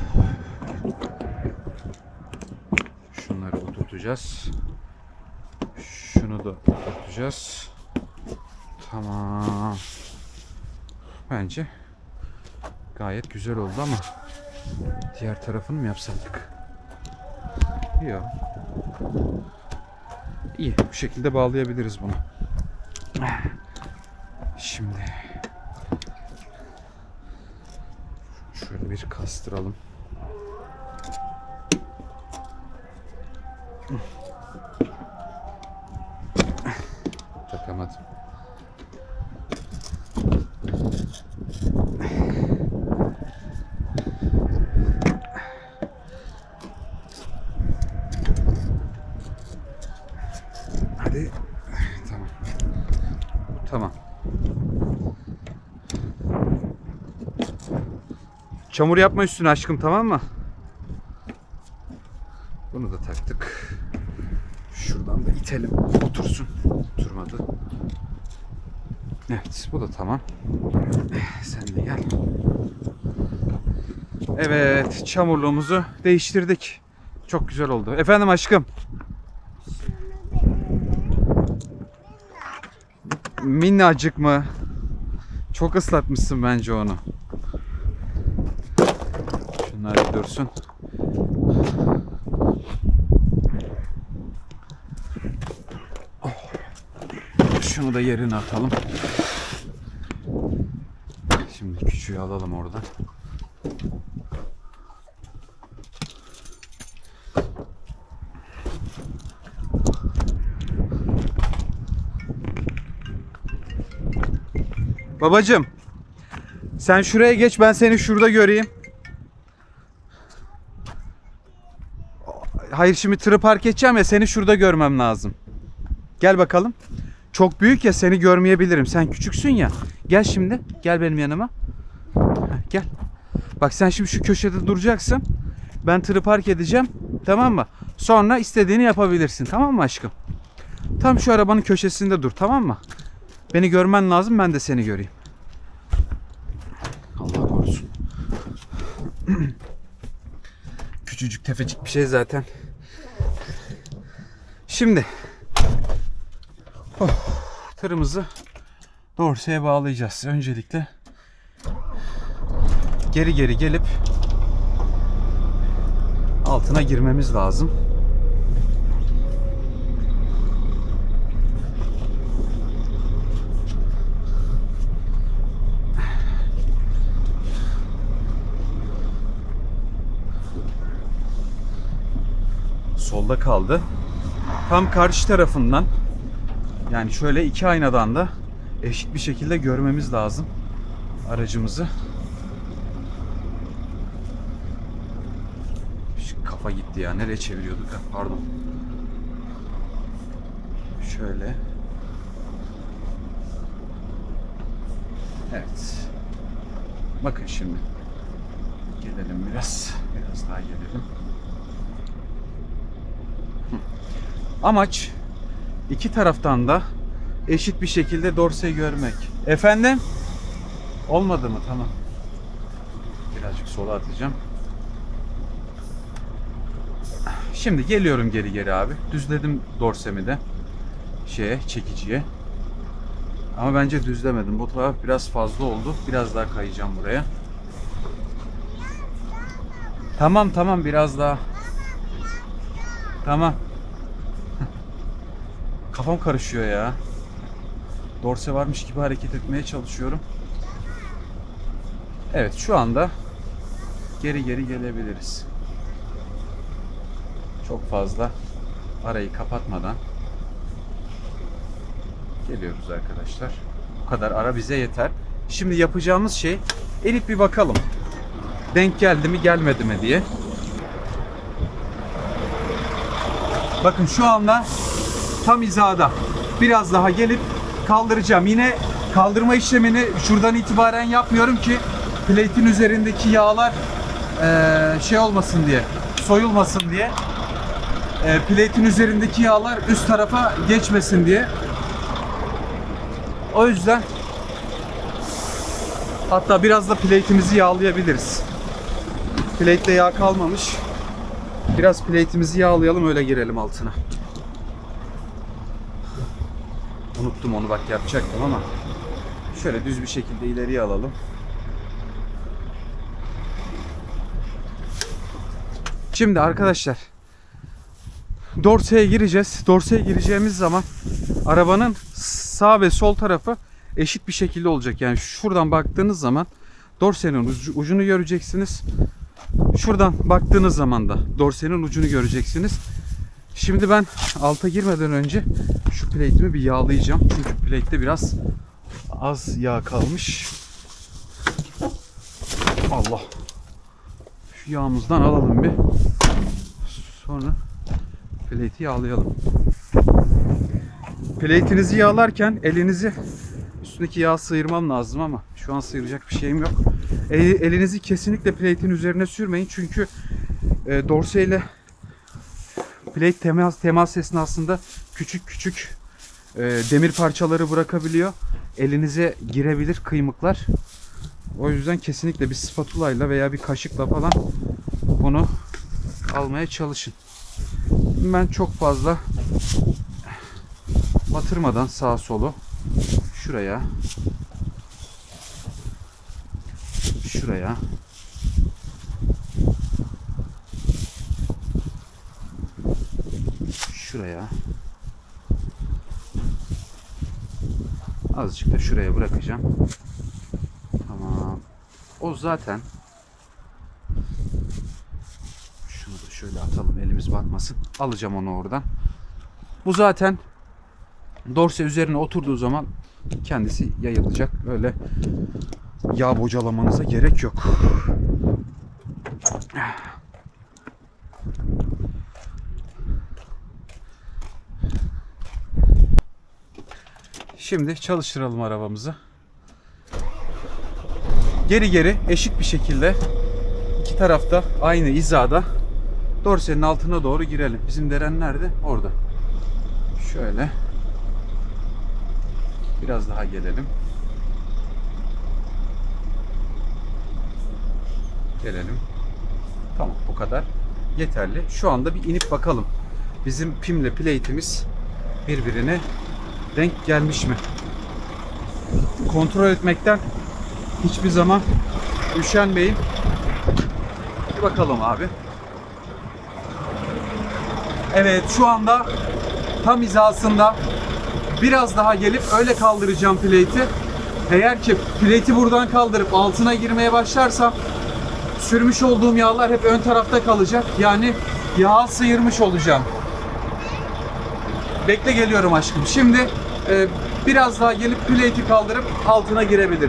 Şunları oturtacağız. Şunu da oturtacağız. Tamam. Bence gayet güzel oldu ama diğer tarafını mı yapsaydık? Yok. İyi. Bu şekilde bağlayabiliriz bunu. Şimdi şöyle bir kastıralım. Takamadım. Hadi. Tamam. Tamam. Çamur yapma üstüne aşkım, tamam mı? Bunu da taktık. Şuradan da itelim. Otursun. Oturmadı. Evet, bu da tamam. Sen de gel. Evet, çamurluğumuzu değiştirdik. Çok güzel oldu. Efendim aşkım. Minnacık mı? Çok ıslatmışsın bence onu. Şunlar bir dursun. Şunu da yerine atalım. Şimdi küçüğü alalım oradan. Babacığım, sen şuraya geç, ben seni şurada göreyim. Hayır, şimdi tırı park edeceğim ya, seni şurada görmem lazım. Gel bakalım. Çok büyük ya, seni görmeyebilirim. Sen küçüksün ya. Gel şimdi. Gel benim yanıma. Heh, gel. Bak sen şimdi şu köşede duracaksın. Ben tırı park edeceğim. Tamam mı? Sonra istediğini yapabilirsin. Tamam mı aşkım? Tam şu arabanın köşesinde dur. Tamam mı? Beni görmen lazım. Ben de seni göreyim. Allah korusun. Küçücük tefecik bir şey zaten. Şimdi oh, tırımızı dorseye bağlayacağız. Öncelikle geri geri gelip altına girmemiz lazım. Solda kaldı. Tam karşı tarafından, yani şöyle iki aynadan da eşit bir şekilde görmemiz lazım aracımızı. Şu kafa gitti ya. Nereye çeviriyorduk? Pardon. Şöyle. Evet. Bakın şimdi. Gelelim biraz. Biraz daha gelelim. Amaç iki taraftan da eşit bir şekilde dorseyi görmek. Efendim? Olmadı mı? Tamam. Birazcık sola atacağım. Şimdi geliyorum geri geri abi. Düzledim dorsemi de şeye, çekiciye. Ama bence düzlemedim. Bu taraf biraz fazla oldu. Biraz daha kayacağım buraya. Tamam tamam, biraz daha. Tamam. Kafam karışıyor ya. Dorse varmış gibi hareket etmeye çalışıyorum. Evet, şu anda geri geri gelebiliriz. Çok fazla arayı kapatmadan geliyoruz arkadaşlar. Bu kadar ara bize yeter. Şimdi yapacağımız şey, inip bir bakalım. denk geldi mi gelmedi mi diye. Bakın şu anda tam hizada. Biraz daha gelip kaldıracağım. Yine kaldırma işlemini şuradan itibaren yapmıyorum ki plate'in üzerindeki yağlar ee, şey olmasın diye, soyulmasın diye. E, plate'in üzerindeki yağlar üst tarafa geçmesin diye. O yüzden hatta biraz da plate'imizi yağlayabiliriz. Plate'de yağ kalmamış. Biraz plate'imizi yağlayalım, öyle girelim altına. Unuttum onu, bak yapacaktım ama. Şöyle düz bir şekilde ileriye alalım. Şimdi arkadaşlar Dorse'ye gireceğiz. Dorse'ye gireceğimiz zaman arabanın sağ ve sol tarafı eşit bir şekilde olacak. Yani şuradan baktığınız zaman Dorse'nin ucu, ucunu göreceksiniz. Şuradan baktığınız zaman da Dorse'nin ucunu göreceksiniz. Şimdi ben alta girmeden önce şu plate'imi bir yağlayacağım. Çünkü plate'te biraz az yağ kalmış. Allah. Şu yağımızdan alalım bir. Sonra plate'i yağlayalım. Plate'inizi yağlarken elinizi, üstündeki yağı sıyırmam lazım ama şu an sıyıracak bir şeyim yok. Elinizi kesinlikle plate'in üzerine sürmeyin çünkü e, dorse ile plate temas, temas esnasında küçük küçük e, demir parçaları bırakabiliyor. Elinize girebilir kıymıklar. O yüzden kesinlikle bir spatula ile veya bir kaşıkla falan bunu almaya çalışın. Ben çok fazla batırmadan sağa solu şuraya şuraya şuraya azıcık da şuraya bırakacağım. Tamam. O zaten şunu da şöyle atalım, elimiz batmasın. Alacağım onu oradan. Bu zaten dorse üzerine oturduğu zaman kendisi yayılacak. Öyle yağ bocalamanıza gerek yok. Şimdi çalıştıralım arabamızı. Geri geri eşit bir şekilde iki tarafta aynı hizada dorsenin altına doğru girelim. Bizim deren nerede? Orada. Şöyle. Biraz daha gelelim. Gelelim. Tamam, bu kadar. Yeterli. Şu anda bir inip bakalım. Bizim pimle plate'imiz birbirine denk gelmiş mi? Kontrol etmekten hiçbir zaman üşenmeyin. Bir bakalım abi. Evet, şu anda tam hizasında. Biraz daha gelip öyle kaldıracağım plate'i. Eğer ki plate'i buradan kaldırıp altına girmeye başlarsam sürmüş olduğum yağlar hep ön tarafta kalacak. Yani yağı sıyırmış olacağım. Bekle, geliyorum aşkım. Şimdi e, biraz daha gelip plate'i kaldırıp altına girebilirim.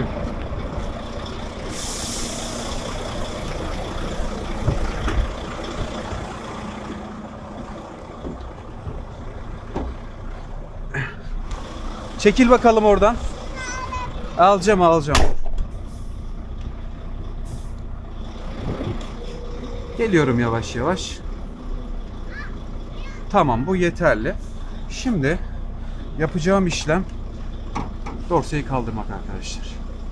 Çekil bakalım oradan. Alacağım, alacağım. Geliyorum yavaş yavaş. Tamam, bu yeterli. Şimdi yapacağım işlem dorseyi kaldırmak arkadaşlar.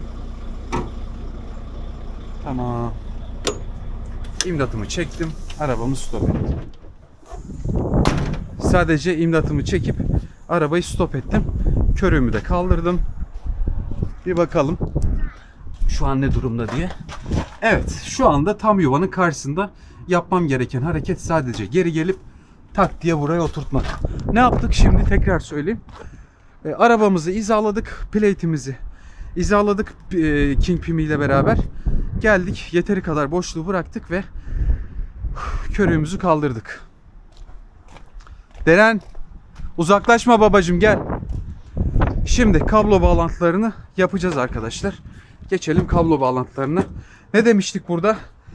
Tamam. İmdatımı çektim. Arabamı stop ettim. Sadece imdatımı çekip arabayı stop ettim. Körüğümü de kaldırdım. Bir bakalım şu an ne durumda diye. Evet, şu anda tam yuvanın karşısında. Yapmam gereken hareket sadece geri gelip tak diye buraya oturtmak. Ne yaptık şimdi, tekrar söyleyeyim. E, arabamızı hizaladık, plate'imizi hizaladık e, Kingpin ile beraber. Geldik, yeteri kadar boşluğu bıraktık ve körüğümüzü kaldırdık. Deren, uzaklaşma babacığım, gel. Şimdi kablo bağlantılarını yapacağız arkadaşlar. Geçelim kablo bağlantılarına. Ne demiştik burada?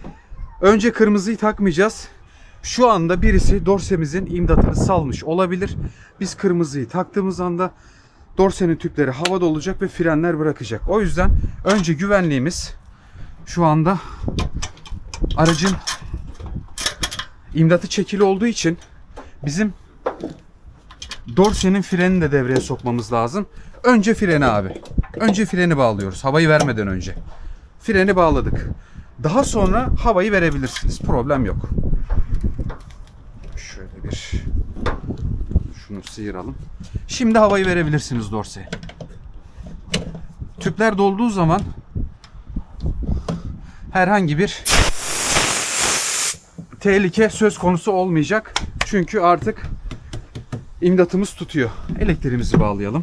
Önce kırmızıyı takmayacağız. Şu anda birisi dorsemizin imdatını salmış olabilir. Biz kırmızıyı taktığımız anda dorsenin tüpleri havada olacak ve frenler bırakacak. O yüzden önce güvenliğimiz şu anda aracın imdatı çekili olduğu için bizim dorsenin frenini de devreye sokmamız lazım. Önce freni abi. Önce freni bağlıyoruz. Havayı vermeden önce. Freni bağladık. Daha sonra havayı verebilirsiniz. Problem yok. Şöyle bir şunu sıyıralım. Şimdi havayı verebilirsiniz dorseye. Tüpler dolduğu zaman herhangi bir tehlike söz konusu olmayacak. Çünkü artık imdatımız tutuyor. Elektriğimizi bağlayalım.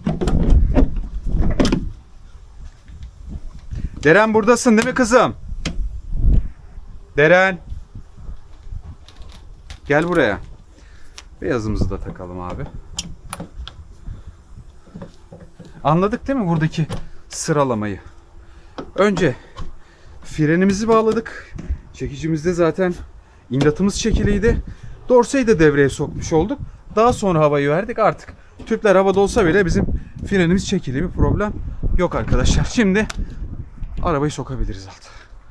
Deren buradasın değil mi kızım? Deren. Gel buraya. Beyazımızı da takalım abi. Anladık değil mi buradaki sıralamayı? Önce frenimizi bağladık. Çekicimizde zaten imdatımız çekiliydi. Dorseyi de devreye sokmuş olduk. Daha sonra havayı verdik. Artık tüpler havada olsa bile bizim frenimiz çekili, bir problem yok arkadaşlar. Şimdi arabayı sokabiliriz alta.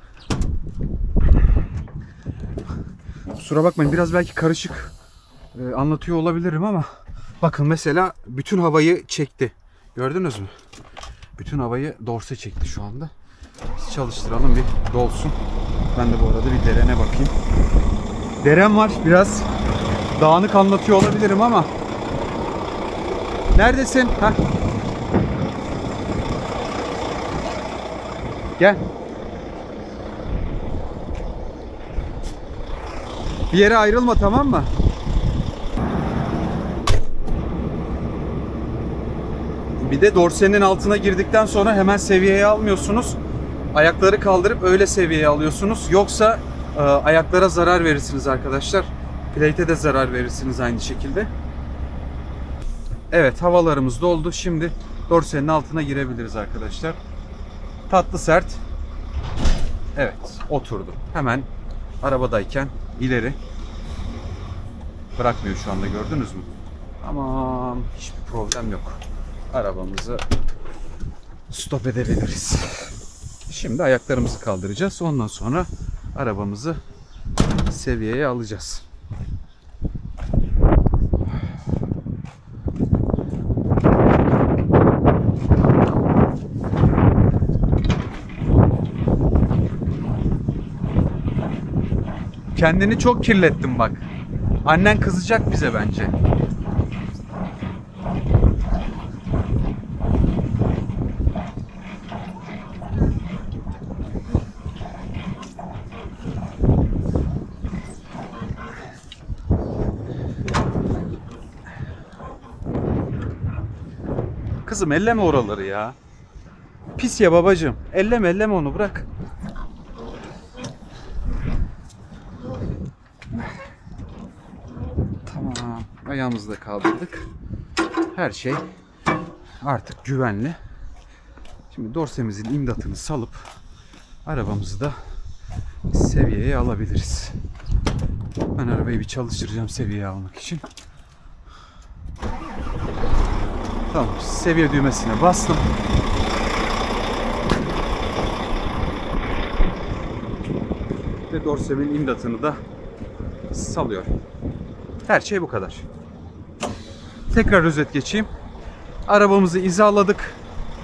Kusura bakmayın, biraz belki karışık e, anlatıyor olabilirim ama bakın mesela bütün havayı çekti. Gördünüz mü? Bütün havayı dorse çekti şu anda. Biz çalıştıralım, bir dolsun. Ben de bu arada bir derene bakayım. Deren var. Biraz dağınık anlatıyor olabilirim ama. Neredesin? Heh. Gel. Bir yere ayrılma, tamam mı? Bir de dorsenin altına girdikten sonra hemen seviyeye almıyorsunuz. Ayakları kaldırıp öyle seviyeye alıyorsunuz. Yoksa e, ayaklara zarar verirsiniz arkadaşlar. Plate'e de zarar verirsiniz aynı şekilde. Evet, havalarımız doldu. Şimdi dorsenin altına girebiliriz arkadaşlar. Tatlı sert. Evet, oturdu. Hemen arabadayken ileri bırakmıyor şu anda, gördünüz mü? Tamam, hiçbir problem yok. Arabamızı stop edebiliriz. Şimdi ayaklarımızı kaldıracağız. Ondan sonra arabamızı seviyeye alacağız. Kendini çok kirlettin bak. Annen kızacak bize bence. Kızım elleme oraları ya. Pis ya babacığım. Elleme elleme onu, bırak. Tamam. Ayağımızı da kaldırdık. Her şey artık güvenli. Şimdi dorsemizin imdatını salıp arabamızı da seviyeye alabiliriz. Ben arabayı bir çalıştıracağım seviyeye almak için. Tamam, seviye düğmesine bastım. Ve dorsemin imdatını da salıyor. Her şey bu kadar. Tekrar özet geçeyim. Arabamızı hizaladık.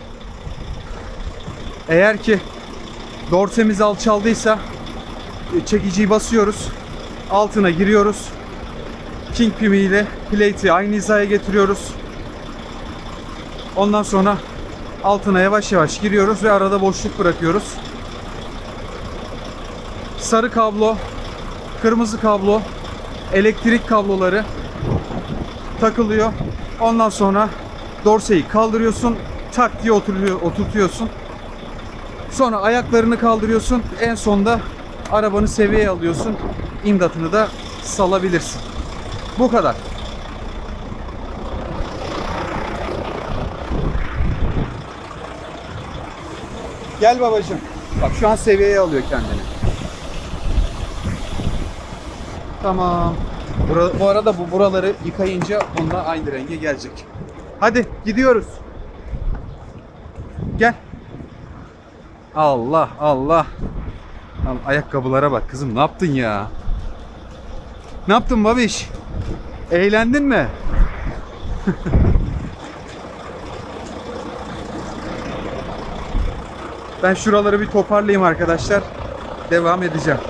Eğer ki dorsemiz alçaldıysa çekiciyi basıyoruz. Altına giriyoruz. Kingpin ile plate'i aynı hizaya getiriyoruz. Ondan sonra altına yavaş yavaş giriyoruz ve arada boşluk bırakıyoruz. Sarı kablo, kırmızı kablo, elektrik kabloları takılıyor. Ondan sonra dorseyi kaldırıyorsun, tak diye oturuyor, oturtuyorsun. Sonra ayaklarını kaldırıyorsun. En sonda arabanı seviyeye alıyorsun. İmdatını da salabilirsin. Bu kadar. Gel babacığım. Bak şu an seviyeye alıyor kendini. Tamam. Bura- bu arada bu buraları yıkayınca onunla aynı renge gelecek. Hadi gidiyoruz. Gel. Allah Allah. Al, ayakkabılara bak kızım, ne yaptın ya? Ne yaptın babiş? Eğlendin mi? Ben şuraları bir toparlayayım arkadaşlar. Devam edeceğim.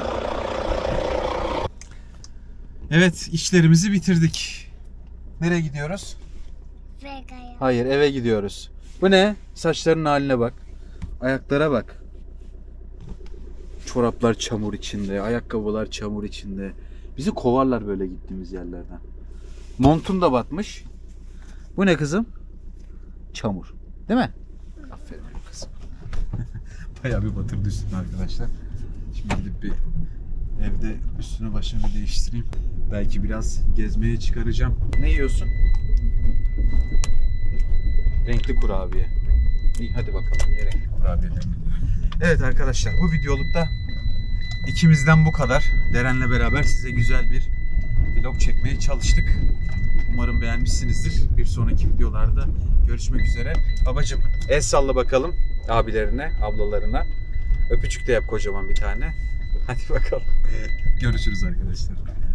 Evet, işlerimizi bitirdik. Nereye gidiyoruz? Vega'ya. Hayır, eve gidiyoruz. Bu ne? Saçların haline bak. Ayaklara bak. Çoraplar çamur içinde, ayakkabılar çamur içinde. Bizi kovarlar böyle gittiğimiz yerlerden. Montun da batmış. Bu ne kızım? Çamur. Değil mi? Aferin kızım. Bayağı bir batırdı üstüne arkadaşlar. Şimdi gidip bir evde üstünü başımı değiştireyim. Belki biraz gezmeye çıkaracağım. Ne yiyorsun? Renkli kurabiye. İyi, hadi bakalım ye renkli kurabiyeden. Evet arkadaşlar, bu videoluk da ikimizden bu kadar. Deren'le beraber size güzel bir vlog çekmeye çalıştık. Umarım beğenmişsinizdir. Bir sonraki videolarda görüşmek üzere. Babacım, el salla bakalım abilerine, ablalarına. Öpücük de yap kocaman bir tane. Hadi bakalım. Görüşürüz arkadaşlar.